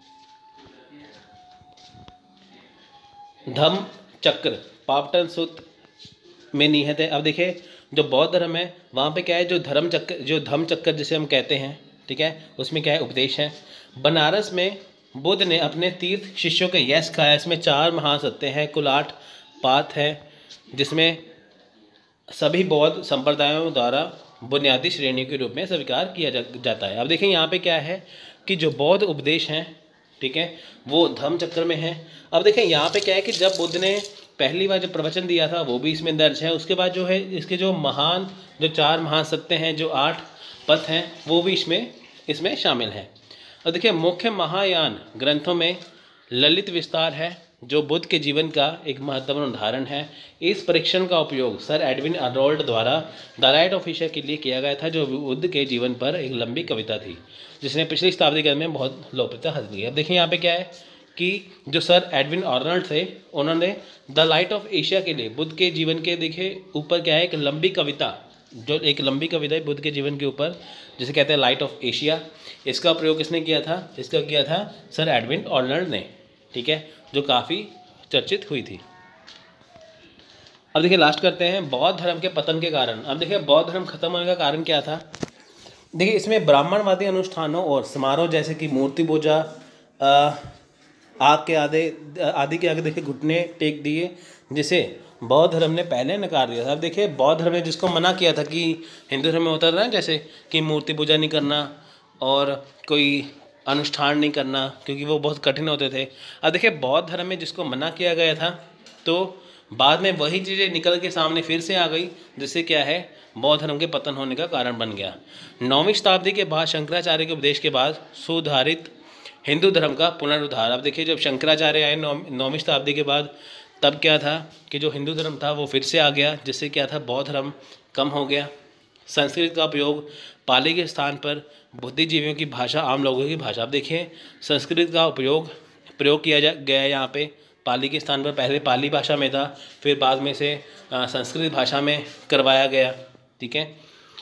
धम्म चक्र पावटन सूत्र में निहित है। अब देखिए जो बौद्ध धर्म है वहाँ पे क्या है, जो धम्म चक्र जिसे हम कहते हैं, ठीक है, उसमें क्या है, उपदेश है। बनारस में बुद्ध ने अपने तीर्थ शिष्यों के यश खाया। इसमें 4 महासत्य हैं, कुल 8 पाठ है, जिसमें सभी बौद्ध संप्रदायों द्वारा बुनियादी श्रेणी के रूप में स्वीकार किया जाता है। अब देखिए यहाँ पे क्या है कि जो बौद्ध उपदेश हैं, ठीक है, वो धम्म चक्र में है। अब देखिए यहाँ पे क्या है कि जब बुद्ध ने पहली बार जब प्रवचन दिया था वो भी इसमें दर्ज है। उसके बाद जो है इसके जो 4 महासत्य हैं, जो 8 पथ हैं, वो भी इसमें शामिल हैं। और देखिए मुख्य महायान ग्रंथों में ललित विस्तार है, जो बुद्ध के जीवन का एक महत्वपूर्ण उदाहरण है। इस परीक्षण का उपयोग सर एडविन अर्नोल्ड द्वारा द राइट ऑफ एशिया के लिए किया गया था, जो बुद्ध के जीवन पर एक लंबी कविता थी, जिसने पिछली शताब्दी के में बहुत लोकप्रियता हासिल की। अब देखिए यहाँ पे क्या है कि जो सर एडविन अर्नोल्ड थे, उन्होंने द लाइट ऑफ एशिया के लिए बुद्ध के जीवन के देखिए ऊपर क्या है, एक लंबी कविता है बुद्ध के जीवन के ऊपर, जिसे कहते हैं लाइट ऑफ एशिया। इसका प्रयोग किसने किया था, इसका किया था सर एडविन अर्नोल्ड ने। ठीक है, जो काफ़ी चर्चित हुई थी। अब देखिए लास्ट करते हैं बौद्ध धर्म के पतन के कारण। अब देखिए बौद्ध धर्म खत्म होने का कारण क्या था। देखिए इसमें ब्राह्मणवादी अनुष्ठानों और समारोह जैसे कि मूर्ति पूजा, आग के आदि के आगे देखिए घुटने टेक दिए, जिसे बौद्ध धर्म ने पहले नकार दिया था। अब देखिए बौद्ध धर्म ने जिसको मना किया था कि हिंदू धर्म में होता था ना, जैसे कि मूर्ति पूजा नहीं करना और कोई अनुष्ठान नहीं करना, क्योंकि वो बहुत कठिन होते थे। अब देखिए बौद्ध धर्म में जिसको मना किया गया था, तो बाद में वही चीज़ें निकल के सामने फिर से आ गई, जिससे क्या है बौद्ध धर्म के पतन होने का कारण बन गया। 9वीं शताब्दी के बाद शंकराचार्य के उपदेश के बाद सुधारित हिंदू धर्म का पुनरुद्धार। अब देखिए जब शंकराचार्य आए 9वीं शताब्दी के बाद, तब क्या था कि जो हिंदू धर्म था वो फिर से आ गया, जिससे क्या था बौद्ध धर्म कम हो गया। संस्कृत का उपयोग पाली के स्थान पर बुद्धिजीवियों की भाषा, आम लोगों की भाषा। अब देखिए संस्कृत का प्रयोग किया गया यहाँ पे पाली के स्थान पर। पहले पाली भाषा में था, फिर बाद में से संस्कृत भाषा में करवाया गया। ठीक है।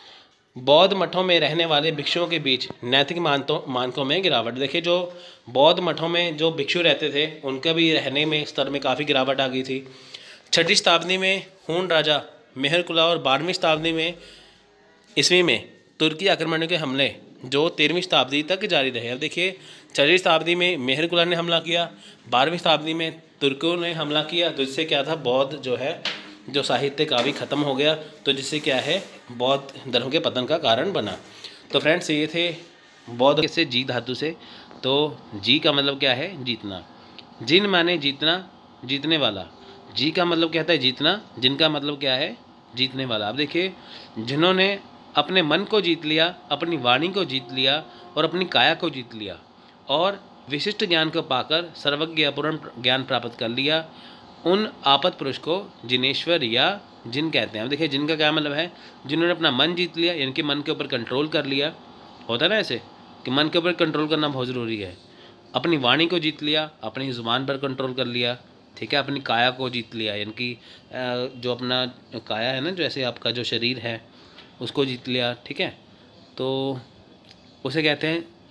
बौद्ध मठों में रहने वाले भिक्षुओं के बीच नैतिक मानकों में गिरावट। देखिए जो बौद्ध मठों में जो भिक्षु रहते थे, उनका भी रहने में स्तर में काफ़ी गिरावट आ गई थी। 6वीं शताब्दी में हूण राजा मेहरकुला और 12वीं शताब्दी में ईस्वी में तुर्की आक्रमण के हमले जो 13वीं शताब्दी तक जारी रहे। अब देखिए 6वीं शताब्दी में मेहरकुला ने हमला किया, 12वीं शताब्दी में तुर्कों ने हमला किया, तो इससे क्या था बौद्ध जो है जो साहित्य काफ़ी ख़त्म हो गया, तो जिससे क्या है बौद्ध धर्म के पतन का कारण बना। तो फ्रेंड्स ये थे बौद्ध से जी धातु से। तो जी का मतलब क्या है जीतना, जिन माने जीतना, जीतने वाला। जी का मतलब क्या होता है जीतना, जिनका मतलब क्या है जीतने वाला। अब देखिए जिन्होंने अपने मन को जीत लिया, अपनी वाणी को जीत लिया और अपनी काया को जीत लिया और विशिष्ट ज्ञान को पाकर सर्वज्ञ अपूर्ण ज्ञान प्राप्त कर लिया, उन आपद पुरुष को जिनेश्वर या जिन कहते हैं। अब देखिए जिन का क्या मतलब है, जिन्होंने अपना मन जीत लिया, यानी कि मन के ऊपर कंट्रोल कर लिया। होता है ना ऐसे कि मन के ऊपर कंट्रोल करना बहुत ज़रूरी है। अपनी वाणी को जीत लिया, अपनी ज़ुबान पर कंट्रोल कर लिया। ठीक है। अपनी काया को जीत लिया, यानी कि जो अपना काया है ना, जो ऐसे आपका जो शरीर है उसको जीत लिया। ठीक है। तो उसे कहते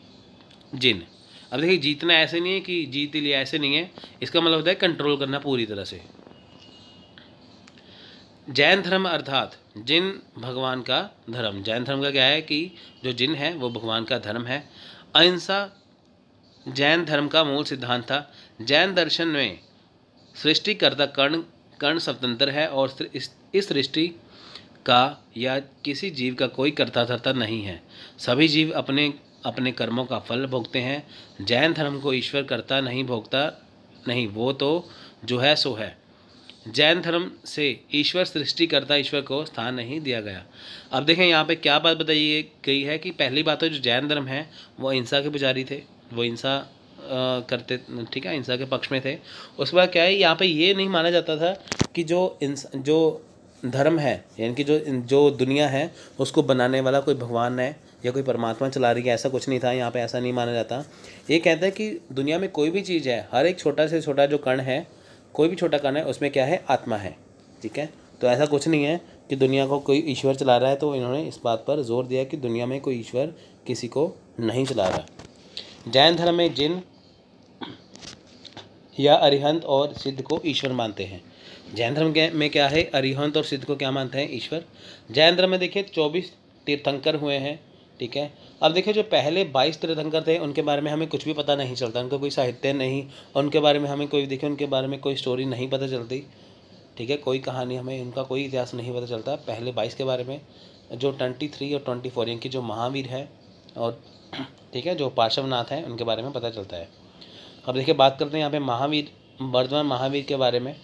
हैं जिन। अब देखिए जीतना ऐसे नहीं है कि जीत लिया, ऐसे नहीं है। इसका मतलब होता है कंट्रोल करना पूरी तरह से। जैन धर्म अर्थात जिन भगवान का धर्म। जैन धर्म का क्या है कि जो जिन है वो भगवान का धर्म है। अहिंसा जैन धर्म का मूल सिद्धांत था। जैन दर्शन में सृष्टिकर्ता कर्ण स्वतंत्र है और इस सृष्टि का या किसी जीव का कोई कर्ता धर्ता नहीं है। सभी जीव अपने अपने कर्मों का फल भोगते हैं। जैन धर्म को ईश्वर करता नहीं, भोगता नहीं, वो तो जो है सो है। जैन धर्म से ईश्वर सृष्टिकर्ता ईश्वर को स्थान नहीं दिया गया। अब देखें यहाँ पे क्या बात बताई गई है कि पहली बात तो जो जैन धर्म है वो अहिंसा के पुजारी थे, वो हिंसा करते, ठीक है, हिंसा के पक्ष में थे। उसके बाद क्या है यहाँ पे ये नहीं माना जाता था कि जो धर्म है यानी कि जो दुनिया है उसको बनाने वाला कोई भगवान है या कोई परमात्मा चला रही है, ऐसा कुछ नहीं था। यहाँ पे ऐसा नहीं माना जाता। ये कहता है कि दुनिया में कोई भी चीज़ है, हर एक छोटा से छोटा जो कण है, कोई भी छोटा कण है, उसमें क्या है आत्मा है। ठीक है। तो ऐसा कुछ नहीं है कि दुनिया को कोई ईश्वर चला रहा है। तो इन्होंने इस बात पर जोर दिया कि दुनिया में कोई ईश्वर किसी को नहीं चला रहा। जैन धर्म में जिन या अरिहंत और सिद्ध को ईश्वर मानते हैं। जैन धर्म में क्या है, अरिहंत और सिद्ध को क्या मानते हैं, ईश्वर। जैन धर्म में देखिए 24 तीर्थंकर हुए हैं। ठीक है। अब देखिए जो पहले 22 तीर्थंकर थे उनके बारे में हमें कुछ भी पता नहीं चलता, उनका कोई साहित्य नहीं, उनके बारे में हमें उनके बारे में कोई स्टोरी नहीं पता चलती। ठीक है। कोई कहानी, हमें उनका कोई इतिहास नहीं पता चलता। पहले 22 के बारे में जो 23 और 24 यानी कि जो महावीर है और ठीक है जो पार्श्वनाथ हैं उनके बारे में पता चलता है। अब देखिए बात करते हैं यहाँ पे महावीर, वर्धमान महावीर के बारे में।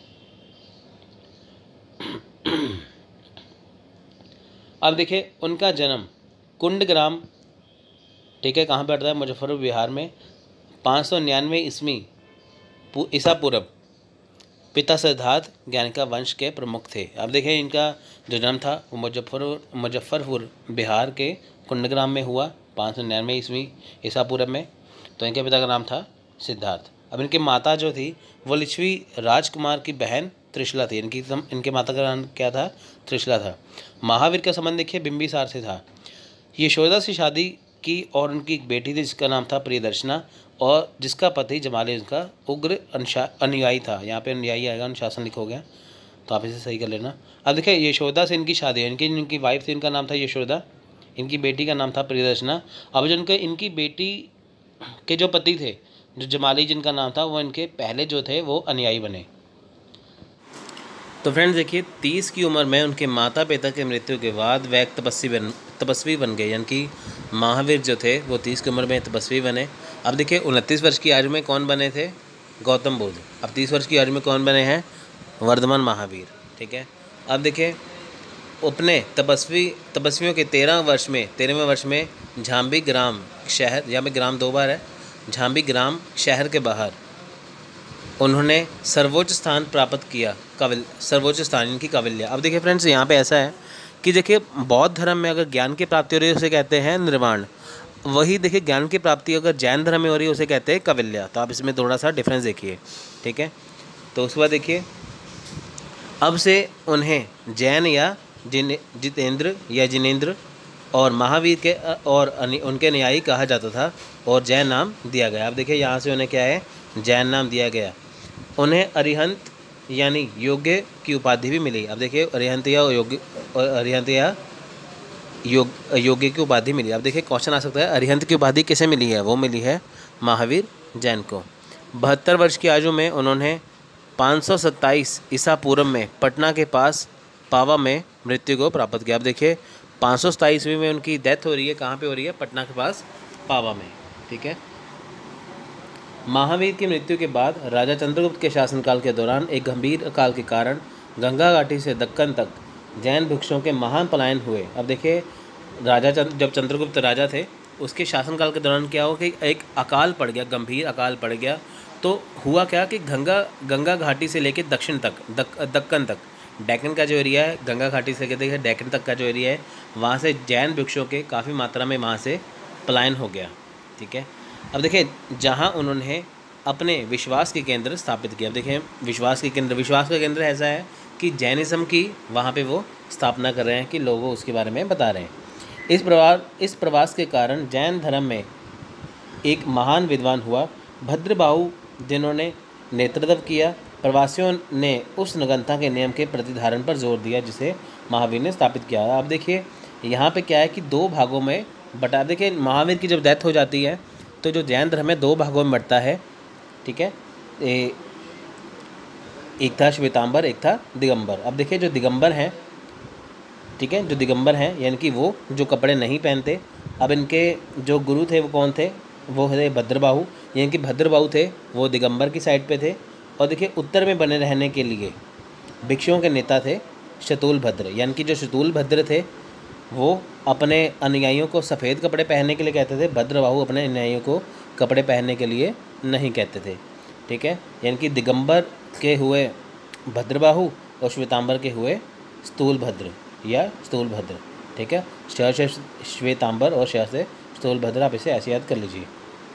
अब देखिए उनका जन्म कुंडग्राम, ठीक है, कहाँ पर पड़ता है, मुजफ्फरपुर बिहार में, 599 ईस्वी ईसा पूर्व। पिता सिद्धार्थ ज्ञान का वंश के प्रमुख थे। अब देखिए इनका जो जन्म था वो मुजफ्फरपुर बिहार के कुंडग्राम में हुआ 599 ईस्वी ईसा पूर्व में। तो इनके पिता का नाम था सिद्धार्थ। अब इनकी माता जो थी वो लिच्छवी राजकुमार की बहन त्रिशला थी। इनके माता का नाम क्या था, त्रिशला था। महावीर का संबंध देखिए बिंबिसार से था। यशोदा से शादी की और उनकी एक बेटी थी जिसका नाम था प्रियदर्शना, और जिसका पति जमाली उनका उग्र अनुयायी था। यहाँ पे अनुयायी आएगा, अनुशासन लिखा हो गया, तो आप इसे सही कर लेना। अब देखिए यशोदा से इनकी शादी है। इनकी वाइफ थी, इनका नाम था यशोदा, इनकी बेटी का नाम था प्रियदर्शना। अब जो इनकी बेटी के जो पति थे, जो जमाली जिनका नाम था, वो इनके पहले जो थे वो अनुयायी बने। तो फ्रेंड्स देखिए 30 की उम्र में उनके माता पिता की मृत्यु के बाद वह एक तपस्वी बन गए, यानी कि महावीर जो थे वो 30 की उम्र में तपस्वी बने। अब देखिए 29 वर्ष की आयु में कौन बने थे? गौतम बुद्ध। अब 30 वर्ष की आयु में कौन बने हैं? वर्धमान महावीर। ठीक है। अब देखिए अपने तपस्वियों के 13वें वर्ष में झांबी ग्राम शहर, यहाँ पे ग्राम 2 बार है, झांबी ग्राम शहर के बाहर उन्होंने सर्वोच्च स्थान प्राप्त किया, सर्वोच्च स्थान इनकी कौविल्या। अब देखिए फ्रेंड्स यहाँ पे ऐसा है कि देखिए बौद्ध धर्म में अगर ज्ञान की प्राप्ति हो रही है उसे कहते हैं निर्वाण, वही देखिए ज्ञान की प्राप्ति अगर जैन धर्म में हो रही है उसे कहते हैं कौविल्या। तो आप इसमें थोड़ा सा डिफरेंस देखिए। ठीक है। तो उसके बाद देखिए अब से उन्हें जैन या जितेंद्र या जिनेंद्र और महावीर के और उनके न्यायी कहा जाता था और जैन नाम दिया गया। अब देखिए यहाँ से उन्हें क्या है? जैन नाम दिया गया। उन्हें अरिहंत यानी योग्य की उपाधि भी मिली। अब देखिए अरिहंत या योग्य की उपाधि मिली। अब देखिए क्वेश्चन आ सकता है अरिहंत की उपाधि किसे मिली है? वो मिली है महावीर जैन को। 72 वर्ष की आयु में उन्होंने 527 ईसा पूर्व में पटना के पास पावा में मृत्यु को प्राप्त किया। अब देखिए 527 ईस्वी में उनकी डेथ हो रही है, कहाँ पे हो रही है? पटना के पास पावा में। ठीक है। महावीर की मृत्यु के बाद राजा चंद्रगुप्त के शासनकाल के दौरान एक गंभीर अकाल के कारण गंगा घाटी से दक्कन तक जैन भिक्षुओं के महान पलायन हुए। अब देखिए जब चंद्रगुप्त राजा थे उसके शासनकाल के दौरान क्या हो कि एक अकाल पड़ गया, गंभीर अकाल पड़ गया। तो हुआ क्या कि गंगा घाटी से लेकर दक्षिण तक, दक्कन तक, डेक्कन का जो एरिया है, गंगा घाटी से देखिए डेक्कन तक का जो एरिया है, वहाँ से जैन भिक्षुओं के काफ़ी मात्रा में वहाँ से पलायन हो गया। ठीक है। अब देखिए जहाँ उन्होंने अपने विश्वास के केंद्र स्थापित किया। अब देखिए विश्वास का केंद्र ऐसा है कि जैनिज़्म की वहाँ पे वो स्थापना कर रहे हैं कि लोगों उसके बारे में बता रहे हैं। इस प्रवास के कारण जैन धर्म में एक महान विद्वान हुआ भद्रबाहु, जिन्होंने नेतृत्व किया। प्रवासियों ने उस नगनता के नियम के प्रतिधारण पर जोर दिया जिसे महावीर ने स्थापित किया। अब देखिए यहाँ पे क्या है कि 2 भागों में बटा। देखिए महावीर की जब डेथ हो जाती है तो जो जैन धर्म है 2 भागों में बटता है। ठीक है। एक था श्वेतांबर, एक था दिगंबर। अब देखिए जो दिगंबर हैं, ठीक है, जो दिगंबर हैं यानी कि वो जो कपड़े नहीं पहनते। अब इनके जो गुरु थे वो कौन थे? वो थे भद्रबाहु, यानी कि भद्रबाहु थे वो दिगंबर की साइड पे थे। और देखिए उत्तर में बने रहने के लिए भिक्षुओं के नेता थे शतूलभद्र, यानी कि जो शतूलभद्र थे वो अपने अनुयायियों को सफ़ेद कपड़े पहनने के लिए कहते थे, भद्रबाहु अपने अनुयायियों को कपड़े पहनने के लिए नहीं कहते थे। ठीक है। यानी कि दिगंबर के हुए भद्रबाहु और श्वेतांबर के हुए स्थूलभद्र या स्थूलभद्र। ठीक है। श से श्वेतांबर और श से स्थूलभद्र, आप इसे ऐसे याद कर लीजिए।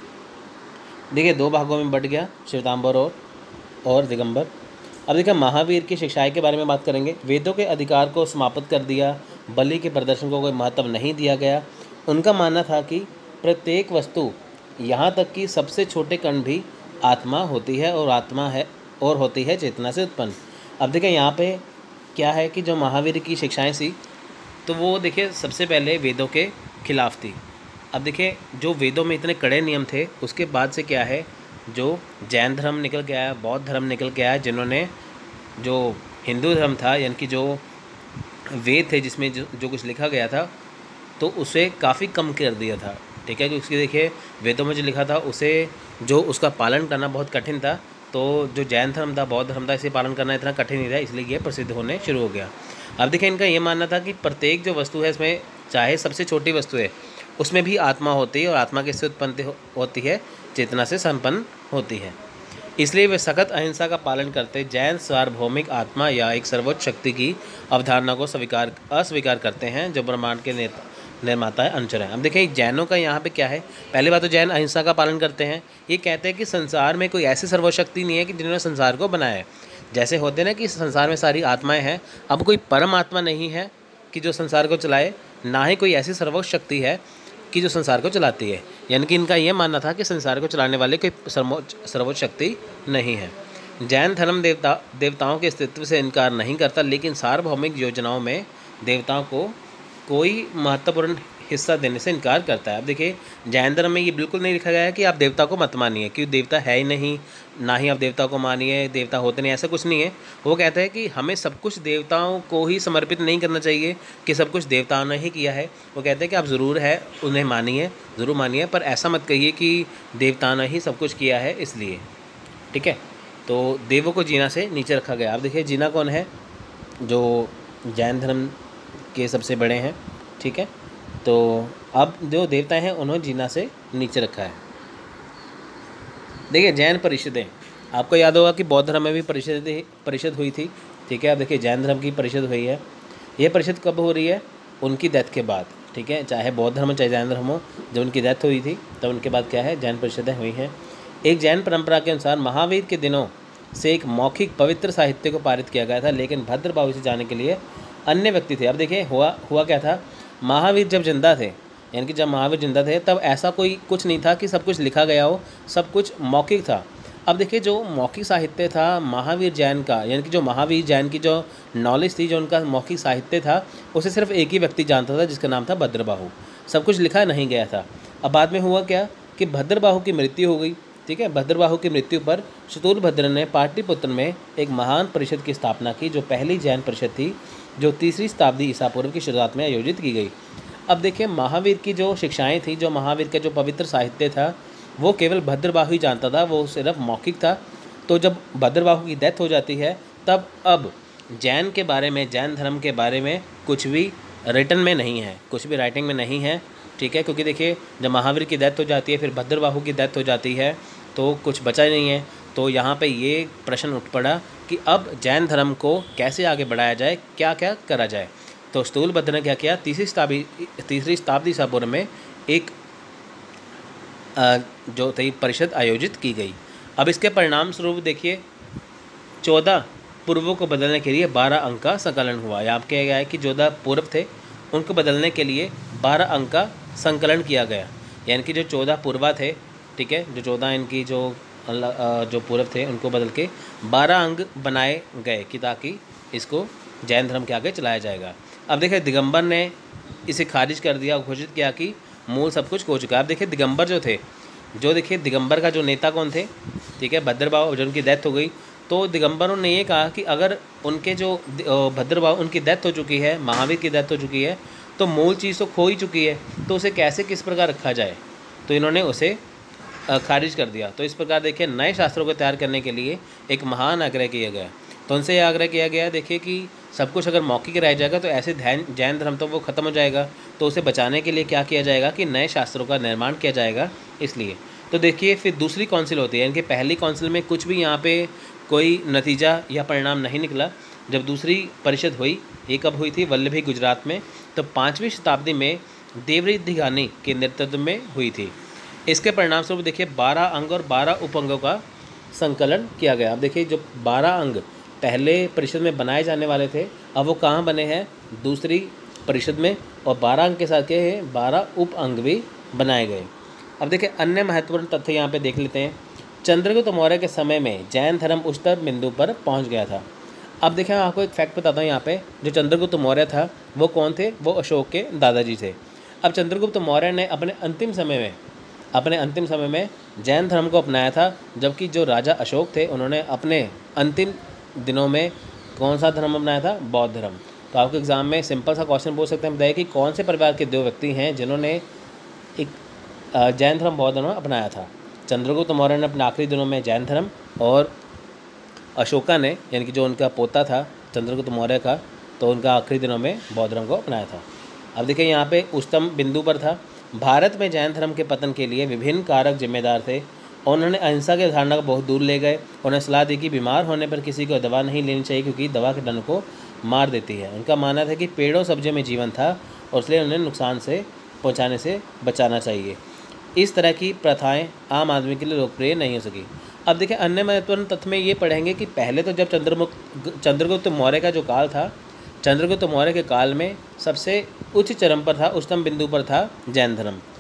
देखिए 2 भागों में बट गया श्वेतांबर और दिगंबर। अब देखिए महावीर की शिक्षाएं के बारे में बात करेंगे। वेदों के अधिकार को समाप्त कर दिया, बलि के प्रदर्शन को कोई महत्व नहीं दिया गया। उनका मानना था कि प्रत्येक वस्तु, यहाँ तक कि सबसे छोटे कण भी आत्मा होती है और होती है चेतना से उत्पन्न। अब देखिए यहाँ पे क्या है कि जो महावीर की शिक्षाएं थी तो वो देखिए सबसे पहले वेदों के खिलाफ थी। अब देखिए जो वेदों में इतने कड़े नियम थे उसके बाद से क्या है, जो जैन धर्म निकल के आया, बौद्ध धर्म निकल के आया, जिन्होंने जो हिंदू धर्म था यानी कि जो वेद थे जिसमें जो कुछ लिखा गया था तो उसे काफ़ी कम कर दिया था। ठीक है। कि उसकी देखिए वेदों में जो लिखा था उसे जो उसका पालन करना बहुत कठिन था। तो जो जैन धर्म था, बौद्ध धर्म था, इसे पालन करना इतना कठिन नहीं था, इसलिए ये प्रसिद्ध होने शुरू हो गया। अब देखिए इनका ये मानना था कि प्रत्येक जो वस्तु है इसमें, चाहे सबसे छोटी वस्तु है, उसमें भी आत्मा होती है और आत्मा किससे उत्पन्न होती है? चेतना से संपन्न होती है। इसलिए वे सख्त अहिंसा का पालन करते जैन सार्वभौमिक आत्मा या एक सर्वोच्च शक्ति की अवधारणा को अस्वीकार करते हैं जो ब्रह्मांड के निर्माता है, अंचर है। अब देखिए जैनों का यहाँ पे क्या है, पहली बात तो जैन अहिंसा का पालन करते हैं। ये कहते हैं कि संसार में कोई ऐसी सर्वोच्च शक्ति नहीं है कि जिन्होंने संसार को बनाया है। जैसे होते ना कि संसार में सारी आत्माएं हैं, अब कोई परम आत्मा नहीं है कि जो संसार को चलाए, ना ही कोई ऐसी सर्वोच्च शक्ति है कि जो संसार को चलाती है। यानी कि इनका ये मानना था कि संसार को चलाने वाले कोई सर्वोच्च शक्ति नहीं है। जैन धर्म देवताओं के अस्तित्व से इनकार नहीं करता, लेकिन सार्वभौमिक योजनाओं में देवताओं को कोई महत्वपूर्ण हिस्सा देने से इनकार करता है। अब देखिए, जैन धर्म में ये बिल्कुल नहीं लिखा गया है कि आप देवता को मत मानिए, क्योंकि देवता है ही नहीं, ना ही आप देवता को मानिए, देवता होते नहीं, ऐसा कुछ नहीं है। वो कहता है कि हमें सब कुछ देवताओं को ही समर्पित नहीं करना चाहिए कि सब कुछ देवताओं ने ही किया है। वो कहते हैं कि आप ज़रूर है उन्हें मानिए, ज़रूर मानिए, पर ऐसा मत कहिए कि देवताओं ने ही सब कुछ किया है इसलिए। ठीक है, तो देवों को जीना से नीचे रखा गया। आप देखिए, जीना कौन है? जो जैन धर्म के सबसे बड़े हैं। ठीक है, तो अब जो देवता हैं उन्होंने जीना से नीचे रखा है। देखिए, जैन परिषदें, आपको याद होगा कि बौद्ध धर्म में भी परिषद हुई थी। ठीक है, अब देखिए जैन धर्म की परिषद हुई है। ये परिषद कब हो रही है? उनकी डेथ के बाद। ठीक है, चाहे बौद्ध धर्म चाहे जैन धर्म हो, जब उनकी डेथ हुई थी तब उनके बाद क्या है, जैन परिषदें हुई हैं। एक जैन परंपरा के अनुसार महावीर के दिनों से एक मौखिक पवित्र साहित्य को पारित किया गया था, लेकिन भद्रबाहु से जाने के लिए अन्य व्यक्ति थे। अब देखिए, हुआ क्या था, महावीर जब जिंदा थे, यानी कि जब महावीर जिंदा थे तब ऐसा कोई कुछ नहीं था कि सब कुछ लिखा गया हो, सब कुछ मौखिक था। अब देखिए, जो मौखिक साहित्य था महावीर जैन का, यानी कि जो महावीर जैन की जो नॉलेज थी, जो उनका मौखिक साहित्य था, उसे सिर्फ एक ही व्यक्ति जानता था, जिसका नाम था भद्रबाहु। सब कुछ लिखा नहीं गया था। अब बाद में हुआ क्या कि भद्रबाहु की मृत्यु हो गई। ठीक है, भद्रबाहु की मृत्यु पर शतुरभद्र ने पाटलिपुत्र में एक महान परिषद की स्थापना की, जो पहली जैन परिषद थी, जो 3री शताब्दी ईसा पूर्व की शुरुआत में आयोजित की गई। अब देखिए, महावीर की जो शिक्षाएं थी, जो महावीर का जो पवित्र साहित्य था, वो केवल भद्रबाहु ही जानता था, वो सिर्फ मौखिक था। तो जब भद्रबाहु की डेथ हो जाती है तब अब जैन के बारे में, जैन धर्म के बारे में कुछ भी रिटन में नहीं है, कुछ भी राइटिंग में नहीं है। ठीक है, क्योंकि देखिए, जब महावीर की डेथ हो जाती है, फिर भद्रबाहु की डेथ हो जाती है, तो कुछ बचा ही नहीं है। तो यहाँ पे ये प्रश्न उठ पड़ा कि अब जैन धर्म को कैसे आगे बढ़ाया जाए, क्या क्या करा जाए। तो शतुरभद्र ने क्या किया, 3री शताब्दी ईसा पूर्व में एक जो थी परिषद आयोजित की गई। अब इसके परिणाम स्वरूप देखिए, 14 पूर्वों को बदलने के लिए 12 अंक का संकलन हुआ। यहाँ कहा गया है कि 14 पूर्व थे, उनको बदलने के लिए 12 अंक का संकलन किया गया। यानी कि जो 14 पूर्वा थे, ठीक है, जो 14 इनकी जो पूर्व थे, उनको बदल के 12 अंग बनाए गए कि ताकि इसको जैन धर्म के आगे चलाया जाएगा। अब देखिए, दिगंबर ने इसे खारिज कर दिया, घोषित किया कि मूल सब कुछ हो चुका है। अब देखिए, दिगंबर जो थे, देखिए दिगंबर का जो नेता कौन थे, ठीक है, भद्रबाहु, जो उनकी डेथ हो गई। तो दिगंबरों ने ये कहा कि अगर उनके जो भद्रबाहु, उनकी डेथ हो चुकी है, महावीर की डेथ हो चुकी है, तो मूल चीज़ तो खो ही चुकी है, तो उसे कैसे किस प्रकार रखा जाए। तो इन्होंने उसे खारिज कर दिया। तो इस प्रकार देखिए, नए शास्त्रों को तैयार करने के लिए एक महान आग्रह किया गया। तो उनसे यह आग्रह किया गया, देखिए कि सब कुछ अगर मौखिक रह जाएगा तो ऐसे जैन धर्म तो वो ख़त्म हो जाएगा। तो उसे बचाने के लिए क्या किया जाएगा कि नए शास्त्रों का निर्माण किया जाएगा। इसलिए तो देखिए, फिर दूसरी काउंसिल होती है, यानी कि पहली काउंसिल में कुछ भी यहाँ पे कोई नतीजा या परिणाम नहीं निकला। जब दूसरी परिषद हुई, ये कब हुई थी, वल्लभी गुजरात में, तो 5वीं शताब्दी में देवरिधिगानी के नेतृत्व में हुई थी। इसके परिणाम स्वरूप देखिए 12 अंग और 12 उपअंगों का संकलन किया गया। अब देखिए, जो 12 अंग पहले परिषद में बनाए जाने वाले थे, अब वो कहाँ बने हैं, दूसरी परिषद में, और 12 अंग के साथ क्या है, 12 उप अंग भी बनाए गए। अब देखिए, अन्य महत्वपूर्ण तथ्य यहाँ पे देख लेते हैं। चंद्रगुप्त मौर्य के समय में जैन धर्म उच्चतम बिंदु पर पहुँच गया था। अब देखिए, मैं आपको एक फैक्ट बताता हूँ यहाँ पे, जो चंद्रगुप्त मौर्य था वो कौन थे, वो अशोक के दादाजी थे। अब चंद्रगुप्त मौर्य ने अपने अंतिम समय में जैन धर्म को अपनाया था, जबकि जो राजा अशोक थे उन्होंने अपने अंतिम दिनों में कौन सा धर्म अपनाया था, बौद्ध धर्म। तो आपके एग्जाम में सिंपल सा क्वेश्चन पूछ सकते हैं, बताइए कि कौन से परिवार के 2 व्यक्ति हैं जिन्होंने एक जैन धर्म बौद्ध धर्म अपनाया था। चंद्रगुप्त मौर्य ने अपने आखिरी दिनों में जैन धर्म, और अशोका ने, यानी कि जो उनका पोता था चंद्रगुप्त मौर्य का, तो उनका आखिरी दिनों में बौद्ध धर्म को अपनाया था। अब देखिए, यहाँ पे उच्चतम बिंदु पर था। भारत में जैन धर्म के पतन के लिए विभिन्न कारक जिम्मेदार थे। उन्होंने अहिंसा की धारणा को बहुत दूर ले गए। उन्हें सलाह दी कि बीमार होने पर किसी को दवा नहीं लेनी चाहिए, क्योंकि दवा के डंक को मार देती है। उनका मानना था कि पेड़ों सब्जियों में जीवन था, और इसलिए उन्हें नुकसान से पहुँचाने से बचाना चाहिए। इस तरह की प्रथाएं आम आदमी के लिए लोकप्रिय नहीं हो सकी। अब देखिए, अन्य महत्वपूर्ण तथ्य में ये पढ़ेंगे कि पहले तो जब चंद्रगुप्त मौर्य का जो काल था, चंद्रगुप्त मौर्य के काल में सबसे उच्च चरम पर था, उच्चतम बिंदु पर था जैन धर्म।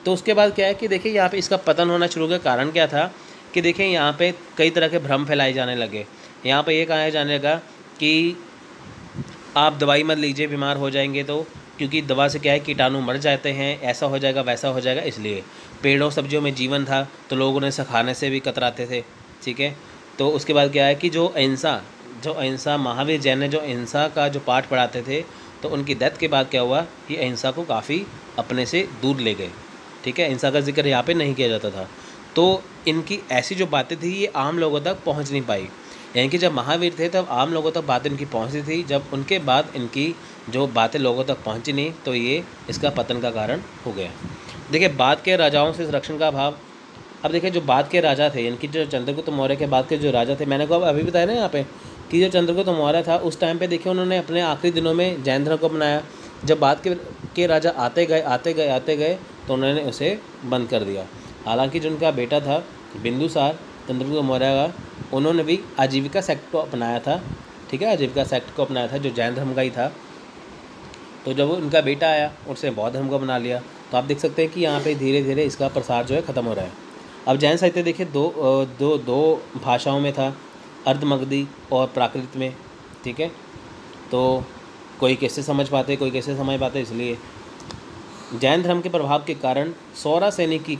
तो उसके बाद क्या है कि देखिए यहाँ पे इसका पतन होना शुरू हो गया। कारण क्या था कि देखिए यहाँ पे कई तरह के भ्रम फैलाए जाने लगे। यहाँ पे ये कहा जाने लगा कि आप दवाई मत लीजिए, बीमार हो जाएंगे, तो क्योंकि दवा से क्या है कीटाणु मर जाते हैं, ऐसा हो जाएगा वैसा हो जाएगा। इसलिए पेड़ों सब्जियों में जीवन था तो लोग उन्हें खाने से भी कतराते थे। ठीक है, तो उसके बाद क्या है कि जो अहिंसा महावीर जैन ने जो अहिंसा का जो पाठ पढ़ाते थे, तो उनकी डेथ के बाद क्या हुआ कि अहिंसा को काफ़ी अपने से दूर ले गए। ठीक है, अहिंसा का जिक्र यहाँ पे नहीं किया जाता था। तो इनकी ऐसी जो बातें थी ये आम लोगों तक पहुँच नहीं पाई, यानी कि जब महावीर थे तब आम लोगों तक बातें इनकी पहुँचती थी। जब उनके बाद इनकी जो बातें लोगों तक पहुँची नहीं, तो ये इसका पतन का कारण हो गया। देखिए बाद के राजाओं से संरक्षण का अभाव। अब देखिए जो बाद के राजा थे, इनकी जो चंद्रगुप्त मौर्य के बाद के जो राजा थे, मैंने को अभी बताया ना यहाँ पे कि जो चंद्रगुप्त मौर्य था उस टाइम पे देखिए उन्होंने अपने आखिरी दिनों में जैन धर्म को अपनाया। जब बाद के राजा आते गए तो उन्होंने उसे बंद कर दिया। हालांकि जो उनका बेटा था बिंदुसार चंद्रगुप्त मौर्य का, उन्होंने भी आजीविका सेक्ट को अपनाया था। ठीक है, आजीविका सेक्ट को अपनाया था जो जैन धर्म का ही था। तो जब उनका बेटा आया उसने बौद्ध धर्म को अपना लिया। तो आप देख सकते हैं कि यहाँ पे धीरे धीरे इसका प्रसार जो है ख़त्म हो रहा है। अब जैन साहित्य देखिए दो भाषाओं में था, अर्धमगधी और प्राकृत में। ठीक है, तो कोई कैसे समझ पाते कोई कैसे समझ पाते, इसलिए जैन धर्म के प्रभाव के कारण सौरा सैनिक की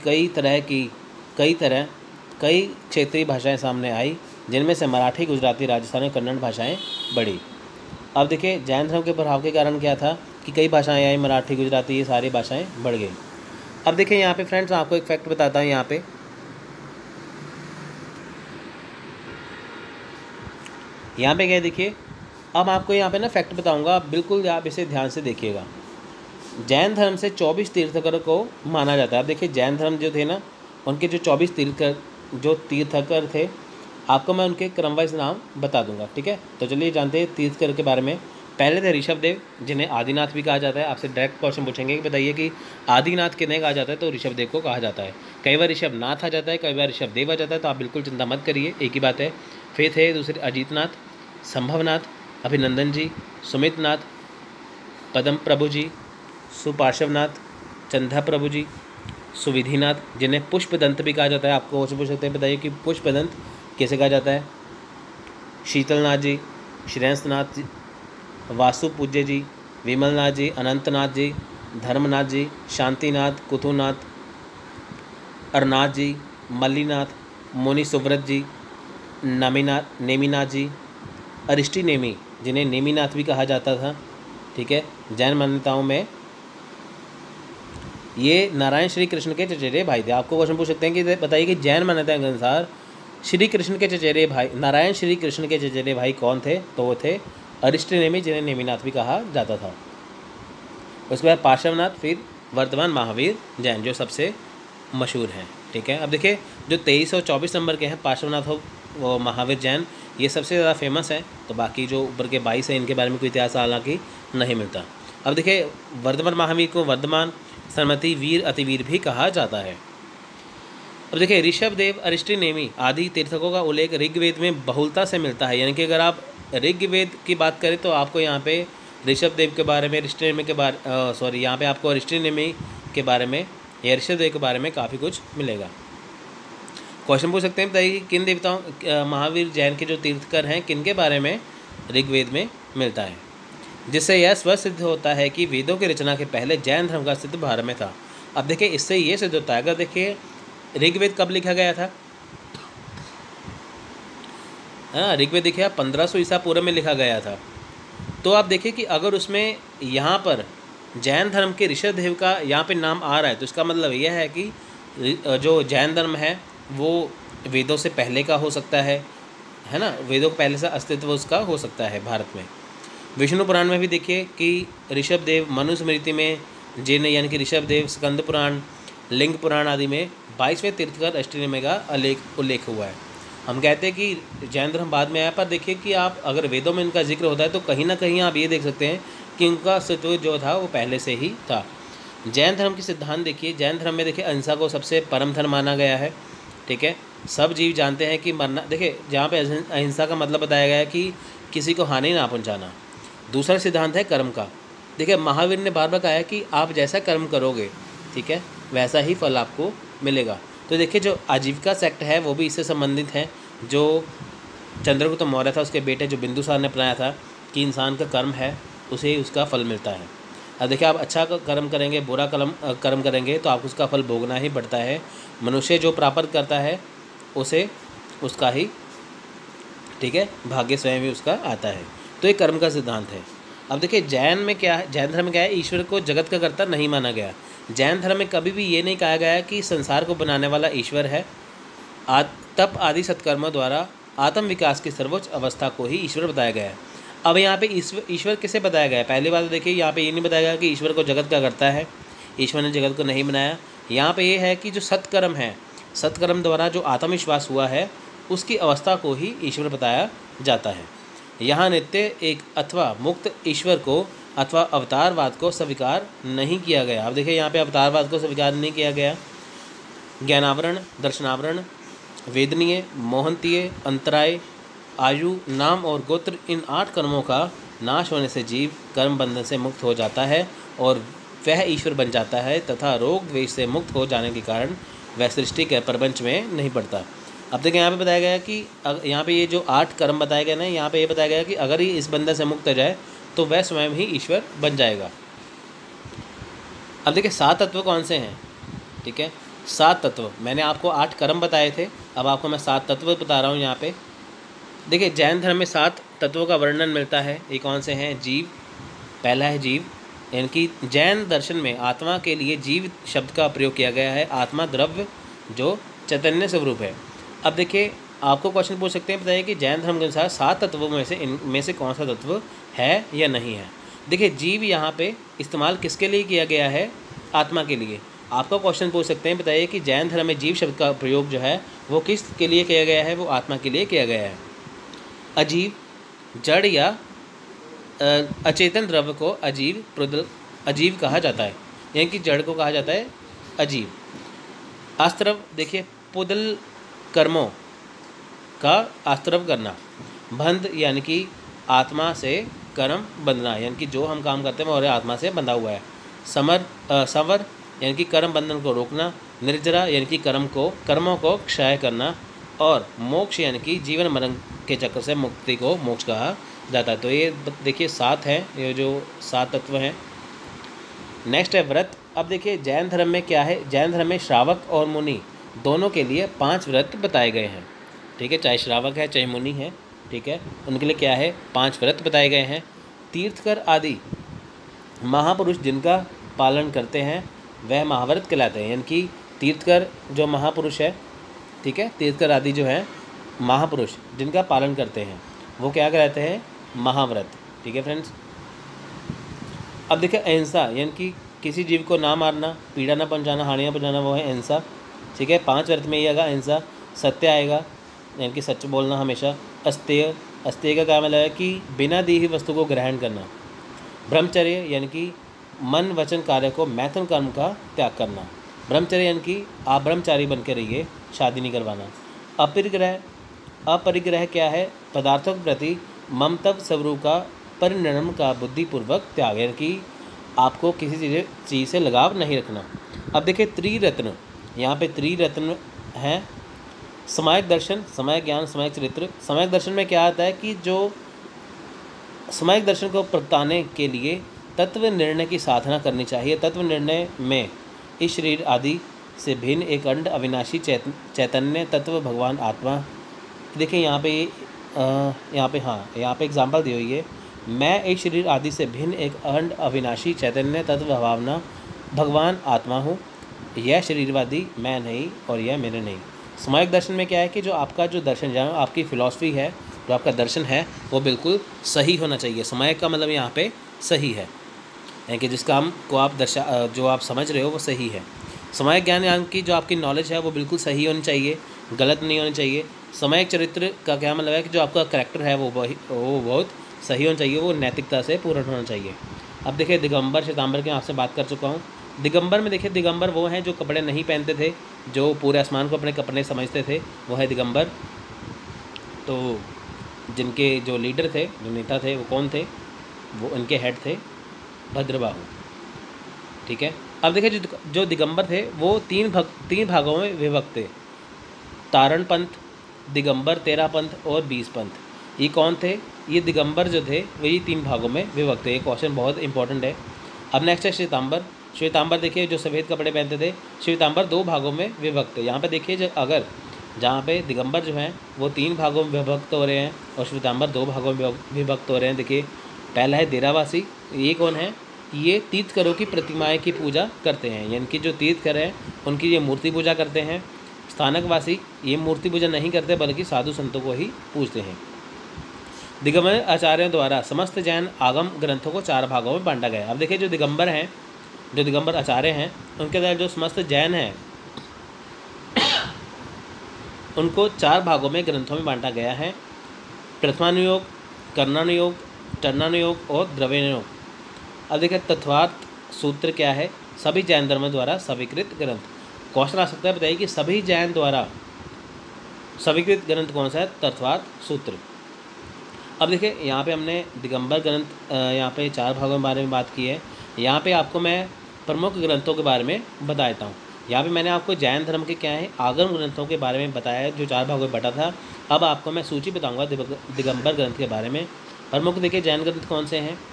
कई क्षेत्रीय भाषाएं सामने आई, जिनमें से मराठी, गुजराती, राजस्थानी, कन्नड़ भाषाएं बढ़ी। अब देखिए जैन धर्म के प्रभाव के कारण क्या था कि कई भाषाएं आई, मराठी, गुजराती, ये सारी भाषाएं बढ़ गई। अब देखिए यहाँ पे फ्रेंड्स आपको एक फैक्ट बताता हूँ। यहाँ पे क्या देखिए, अब आपको यहाँ पे ना फैक्ट बताऊँगा, आप बिल्कुल आप इसे ध्यान से देखिएगा। जैन धर्म से 24 तीर्थंकर को माना जाता है। अब देखिए जैन धर्म जो थे ना, उनके जो 24 तीर्थंकर थे, आपको मैं उनके क्रमवाइज नाम बता दूंगा। ठीक है, तो चलिए जानते हैं तीर्थंकर के बारे में। पहले थे ऋषभदेव, जिन्हें आदिनाथ भी कहा जाता है। आपसे डायरेक्ट क्वेश्चन पूछेंगे कि बताइए कि आदिनाथ किन्हें कहा जाता है, तो ऋषभदेव को कहा जाता है। कई बार ऋषभनाथ आ जाता है, कई बार ऋषभदेव आ जाता है, तो आप बिल्कुल चिंता मत करिए, एक ही बात है। फिर थे दूसरे अजीतनाथ, संभवनाथ, अभिनंदन जी, सुमितनाथ, पदम प्रभु जी, सुपार्श्वनाथ, चंदा प्रभु जी, सुविधिनाथ, जिन्हें पुष्पदंत भी कहा जाता है। आपको क्वेश्चन पूछ सकते हैं, बताइए कि पुष्पदंत कैसे कहा जाता है। शीतलनाथ जी, श्रेयसनाथ जी, वासु पूज्य जी, विमलनाथ जी, अनंतनाथ जी, धर्मनाथ जी, शांतिनाथ, कुथुनाथ, अरनाथ जी, मल्लीनाथ, मुनि सुव्रत जी, नेमिनाथ जी, अरिष्टि नेमी, जिन्हें नेमिनाथ भी कहा जाता था। ठीक है, जैन मान्यताओं में ये नारायण श्री कृष्ण के चचेरे भाई थे। आपको क्वेश्चन पूछ सकते हैं कि बताइए कि जैन मान्यता के अनुसार श्री कृष्ण के चचेरे भाई, नारायण श्री कृष्ण के चचेरे भाई कौन थे, तो वो थे अरिष्ट नेमी, जिन्हें नेमिनाथ भी कहा जाता था। उसके बाद पार्श्वनाथ, फिर वर्तमान महावीर जैन जो सबसे मशहूर हैं। ठीक है, अब देखिए जो 23 और 24 नंबर के हैं पार्श्वनाथ और वो महावीर जैन, ये सबसे ज़्यादा फेमस है। तो बाकी जो ऊपर के 22 हैं इनके बारे में कोई इतिहास हालांकि नहीं मिलता। अब देखिए वर्धमान महावीर को वर्धमान, सरमति, वीर, अतिवीर भी कहा जाता है। अब देखिए ऋषभदेव, अरिष्टि नेमी आदि तीर्थकों का उल्लेख ऋग्वेद में बहुलता से मिलता है। यानी कि अगर आप ऋग्वेद की बात करें तो आपको यहाँ पे ऋषभदेव के बारे में, यहाँ पे आपको अरिष्टि नेमी के बारे में या ऋषभदेव के बारे में काफ़ी कुछ मिलेगा। क्वेश्चन पूछ सकते हैं, बताइए कि किन देवताओं महावीर जैन के जो तीर्थकर हैं किन के बारे में ऋग्वेद में मिलता है, जिससे यह स्पष्ट सिद्ध होता है कि वेदों की रचना के पहले जैन धर्म का अस्तित्व भारत में था। अब देखिए इससे ये सिद्ध होता है, अगर देखिए ऋग्वेद कब लिखा गया था, हाँ ऋग्वेद देखिए 1500 ईसा पूर्व में लिखा गया था। तो आप देखिए कि अगर उसमें यहाँ पर जैन धर्म के ऋषभदेव का यहाँ पे नाम आ रहा है, तो इसका मतलब यह है कि जो जैन धर्म है वो वेदों से पहले का हो सकता है ना, वेदों के पहले से अस्तित्व उसका हो सकता है भारत में। विष्णु पुराण में भी देखिए कि ऋषभदेव, मनुस्मृति में जिन यानी कि ऋषभदेव, स्कंद पुराण, लिंग पुराण आदि में 22वें तीर्थकर अष्टनेमी का उल्लेख हुआ है। हम कहते हैं कि जैन धर्म बाद में आया, पर देखिए कि आप अगर वेदों में इनका जिक्र होता है तो कहीं ना कहीं आप ये देख सकते हैं कि इनका अस्तित्व जो था वो पहले से ही था। जैन धर्म के सिद्धांत देखिए, जैन धर्म में देखिए अहिंसा को सबसे परम धर्म माना गया है। ठीक है, सब जीव जानते हैं कि मरना, देखिए जहाँ पे अहिंसा का मतलब बताया गया है कि किसी को हानि ना पहुँचाना। दूसरा सिद्धांत है कर्म का। देखिए महावीर ने बार बार कहा है कि आप जैसा कर्म करोगे, ठीक है, वैसा ही फल आपको मिलेगा। तो देखिए जो आजीविका सेक्ट है वो भी इससे संबंधित है, जो चंद्रगुप्त मौर्य था उसके बेटे जो बिंदुसार ने अपनाया था कि इंसान का कर्म है उसे ही उसका फल मिलता है। अब देखिए आप अच्छा कर्म करेंगे, बुरा कर्म करेंगे तो आपको उसका फल भोगना ही पड़ता है। मनुष्य जो प्राप्त करता है उसे उसका ही, ठीक है, भाग्य स्वयं ही उसका आता है। तो ये कर्म का सिद्धांत है। अब देखिए जैन में क्या है, जैन धर्म में क्या है, ईश्वर को जगत का कर्ता नहीं माना गया। जैन धर्म में कभी भी ये नहीं कहा गया कि संसार को बनाने वाला ईश्वर है। तप आदि सत्कर्मों द्वारा आत्म विकास की सर्वोच्च अवस्था को ही ईश्वर बताया गया है। अब यहाँ पे ईश्वर किसे बताया गया है? पहली बात तो देखिए यहाँ पे ये नहीं बताया गया कि ईश्वर को जगत का करता है, ईश्वर ने जगत को नहीं बनाया। यहाँ पे ये है कि जो सत्कर्म है, सत्कर्म द्वारा जो आत्मविश्वास हुआ है उसकी अवस्था को ही ईश्वर बताया जाता है। यहाँ नित्य एक अथवा मुक्त ईश्वर को अथवा अवतारवाद को स्वीकार नहीं किया गया। अब देखिए यहाँ पे अवतारवाद को स्वीकार नहीं किया गया। ज्ञानावरण, दर्शनावरण, वेदनीय, मोहंतीय, अंतराय, आयु, नाम और गोत्र, इन 8 कर्मों का नाश होने से जीव कर्म बंधन से मुक्त हो जाता है और वह ईश्वर बन जाता है तथा रोग द्वेष से मुक्त हो जाने के कारण वह सृष्टि के प्रपंच में नहीं पड़ता। अब देखिए यहाँ पे बताया गया कि यहाँ पे ये जो 8 कर्म बताए गए ना, यहाँ पे ये बताया गया कि अगर ये इस बंधन से मुक्त हो जाए तो वह स्वयं ही ईश्वर बन जाएगा। अब देखिए 7 तत्व कौन से हैं? ठीक है, 7 तत्व। मैंने आपको 8 कर्म बताए थे, अब आपको मैं 7 तत्व बता रहा हूँ। यहाँ पे देखिए जैन धर्म में 7 तत्वों का वर्णन मिलता है। ये कौन से हैं? जीव, पहला है जीव, यानी कि जैन दर्शन में आत्मा के लिए जीव शब्द का प्रयोग किया गया है। आत्मा द्रव्य जो चैतन्य स्वरूप है। अब देखिए आपको क्वेश्चन पूछ सकते हैं, बताइए कि जैन धर्म के अनुसार 7 तत्वों में से इनमें से कौन सा तत्व है या नहीं है। देखिए जीव यहाँ पे इस्तेमाल किसके लिए किया गया है? आत्मा के लिए। आपका क्वेश्चन पूछ सकते हैं, बताइए कि जैन धर्म में जीव शब्द का प्रयोग जो है वो किस के लिए किया गया है? वो आत्मा के लिए किया गया है। अजीव, जड़ या अचेतन द्रव्य को अजीव कहा जाता है, यानी कि जड़ को कहा जाता है अजीव। आस्त्रव, देखिए पुदल कर्मों का आस्त्रव करना। बंध, यानी कि आत्मा से कर्म बंधना, यानी कि जो हम काम करते हैं वो हमारे आत्मा से बंधा हुआ है। संवर, यानी कि कर्म बंधन को रोकना। निर्जरा, यानी कि कर्मों को क्षय करना। और मोक्ष, यानी कि जीवन मरण के चक्र से मुक्ति को मोक्ष कहा जाता है। तो ये देखिए 7 हैं, ये जो 7 तत्व हैं। नेक्स्ट है व्रत। अब देखिए जैन धर्म में क्या है? जैन धर्म में श्रावक और मुनि दोनों के लिए 5 व्रत बताए गए हैं। ठीक है, चाहे श्रावक है चाहे मुनि है, ठीक है, उनके लिए क्या है? 5 व्रत बताए गए हैं। तीर्थकर आदि महापुरुष जिनका पालन करते हैं वह महाव्रत कहलाते हैं, यानी कि तीर्थकर जो महापुरुष है, ठीक है, तीर्थकर आदि जो है महापुरुष जिनका पालन करते हैं वो क्या कहलाते हैं? महाव्रत। ठीक है फ्रेंड्स। अब देखिए अहिंसा, यानी कि किसी जीव को ना मारना, पीड़ा ना पहुंचाना, हानि ना पहुंचाना, वो है अहिंसा। ठीक है, 5 व्रत में ये आएगा अहिंसा। सत्य आएगा, यानी कि सच बोलना हमेशा। अस्तेय, अस्तेय का क्या मतलब है? कि बिना दी हुई वस्तु को ग्रहण करना। ब्रह्मचर्य, यानी कि मन वचन कार्य को मैथुन कर्म का त्याग करना। ब्रह्मचर्य यानी कि आप ब्रह्मचारी बन के रहिए, शादी नहीं करवाना। अपरिग्रह, अपरिग्रह क्या है? पदार्थों के प्रति ममतव स्वरूप का परिणम का बुद्धिपूर्वक त्याग, यानी कि आपको किसी चीज़ से लगाव नहीं रखना। अब देखिए त्रिरत्न, यहाँ पे त्रिरत्न हैं। समायक दर्शन, समायक ज्ञान, समायक चरित्र। समायक दर्शन में क्या आता है कि जो समायक दर्शन को प्रगटाने के लिए तत्व निर्णय की साधना करनी चाहिए। तत्व निर्णय में इस शरीर आदि से भिन्न एक अखंड अविनाशी चैतन्य तत्व भगवान आत्मा। देखिए यहाँ पे एग्जाम्पल दी हुई है। मैं एक शरीर आदि से भिन्न एक अखंड अविनाशी चैतन्य तत्व भावना भगवान आत्मा हूँ। यह शरीरवादी मैं नहीं और यह मेरे नहीं। समायिक दर्शन में क्या है कि जो आपका जो दर्शन जहाँ आपकी फ़िलॉसफी है, जो आपका दर्शन है वो बिल्कुल सही होना चाहिए। समायिक का मतलब यहाँ पे सही है, यानी कि जिस काम को आप जो आप समझ रहे हो वो सही है। समायिक ज्ञान यानी कि जो आपकी नॉलेज है वो बिल्कुल सही होनी चाहिए, गलत नहीं होनी चाहिए। समायिक चरित्र का क्या मतलब है कि जो आपका करैक्टर है वो बहुत सही होना चाहिए, वो नैतिकता से पूर्ण होना चाहिए। अब देखिए दिगंबर श्वेतांबर की आपसे बात कर चुका हूँ। दिगंबर में देखिए दिगंबर वो हैं जो कपड़े नहीं पहनते थे, जो पूरे आसमान को अपने कपड़े समझते थे, वो है दिगंबर। तो जिनके जो लीडर थे, जो नेता थे, वो कौन थे? वो उनके हेड थे भद्रबाहु। ठीक है। अब देखिए जो दिगंबर थे वो तीन भागों में विभक्त थे, तारण पंथ, दिगंबर, तेरह पंथ और 20 पंथ। ये कौन थे? ये दिगंबर जो थे वही 3 भागों में विभक्त थे। ये क्वेश्चन बहुत इंपॉर्टेंट है। अब नेक्स्ट है श्वेतांबर। श्वेतांबर देखिए जो सफ़ेद कपड़े पहनते थे, श्वेतांबर 2 भागों में विभक्त है। यहाँ पे देखिए अगर जहाँ पे दिगंबर जो हैं वो 3 भागों में विभक्त हो रहे हैं और श्वेतांबर 2 भागों में विभक्त हो रहे हैं। देखिए पहला है देरावासी, ये कौन है? ये तीर्थकरों की प्रतिमाएं की पूजा करते हैं, यानी कि जो तीर्थकर हैं उनकी ये मूर्ति पूजा करते हैं। स्थानकवासी ये मूर्ति पूजा नहीं करते बल्कि साधु संतों को ही पूजते हैं। दिगंबर आचार्यों द्वारा समस्त जैन आगम ग्रंथों को 4 भागों में बांटा गया। अब देखिए जो दिगंबर हैं, जो दिगंबर आचार्य हैं, उनके द्वारा जो समस्त जैन हैं उनको 4 भागों में ग्रंथों में बांटा गया है। प्रथमानुयोग, कर्णानुयोग, टन्नानुयोग और द्रव्यानुयोग। अब देखिए तत्वार्थ सूत्र क्या है? सभी जैन धर्म द्वारा स्वीकृत ग्रंथ। क्वेश्चन आ सकता है, बताइए कि सभी जैन द्वारा स्वीकृत ग्रंथ कौन सा है? तत्वार्थ सूत्र। अब देखिए यहाँ पे हमने दिगंबर ग्रंथ यहाँ पे 4 भागों के बारे में बात की है। यहाँ पे आपको मैं प्रमुख ग्रंथों के बारे में बता देता हूँ। यहाँ पे मैंने आपको जैन धर्म के क्या है आगम ग्रंथों के बारे में बताया है जो 4 भागों में बटा था। अब आपको मैं सूची बताऊँगा दिगंबर ग्रंथ के बारे में। प्रमुख देखिए जैन ग्रंथ कौन से हैं?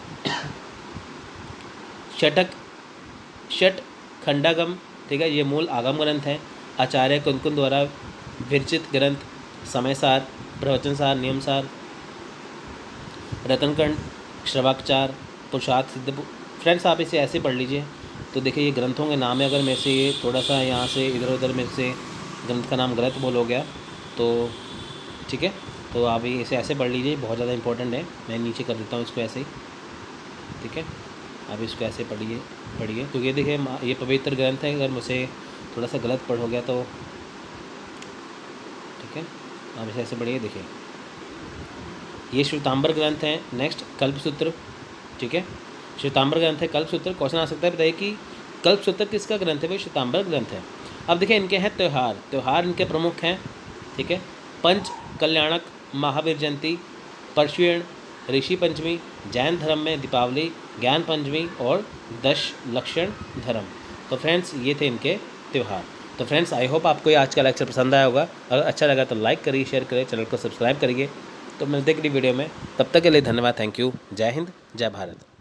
षट खंडागम, ठीक है, ये मूल आगम ग्रंथ हैं। आचार्य कुंकुन द्वारा विरचित ग्रंथ, समयसार, प्रवचनसार, नियमसार, रत्नकंड, श्रवाचार, पुरुषार्थ सिद्ध। फ्रेंड्स आप इसे ऐसे पढ़ लीजिए। तो देखिए ये ग्रंथों के नाम है। अगर मेरे से ये थोड़ा सा यहाँ से इधर उधर मेरे से ग्रंथ का नाम गलत बोल हो गया तो ठीक है, तो आप इसे ऐसे पढ़ लीजिए, बहुत ज़्यादा इंपॉर्टेंट है। मैं नीचे कर देता हूँ इसको ऐसे ही, ठीक है। आप इसको ऐसे पढ़िए क्योंकि देखिए ये पवित्र ग्रंथ है। अगर मुझसे थोड़ा सा गलत पढ़ हो गया तो ठीक है, आप इसे ऐसे पढ़िए। देखिए ये श्वेतांबर ग्रंथ है। नेक्स्ट कल्पसूत्र, ठीक है, श्वेतांबर ग्रंथ है। कल्पसूत्र क्वेश्चन आ सकता है, बताइए कि कल्पसूत्र किसका ग्रंथ है? भाई श्वेतांबर ग्रंथ है। अब देखिए इनके हैं त्यौहार इनके प्रमुख हैं, ठीक है। पंच कल्याणक, महावीर जयंती, परशुएण, ऋषि पंचमी, जैन धर्म में दीपावली, ज्ञान पंचमी और 10 लक्षण धर्म। तो फ्रेंड्स ये थे इनके त्यौहार। तो फ्रेंड्स आई होप आपको ये आज का लेक्चर पसंद आया होगा। अगर अच्छा लगा तो लाइक करिए, शेयर करिए, चैनल को सब्सक्राइब करिए। तो मिलते हैं अगली वीडियो में, तब तक के लिए धन्यवाद। Thank you. जय हिंद, जय भारत।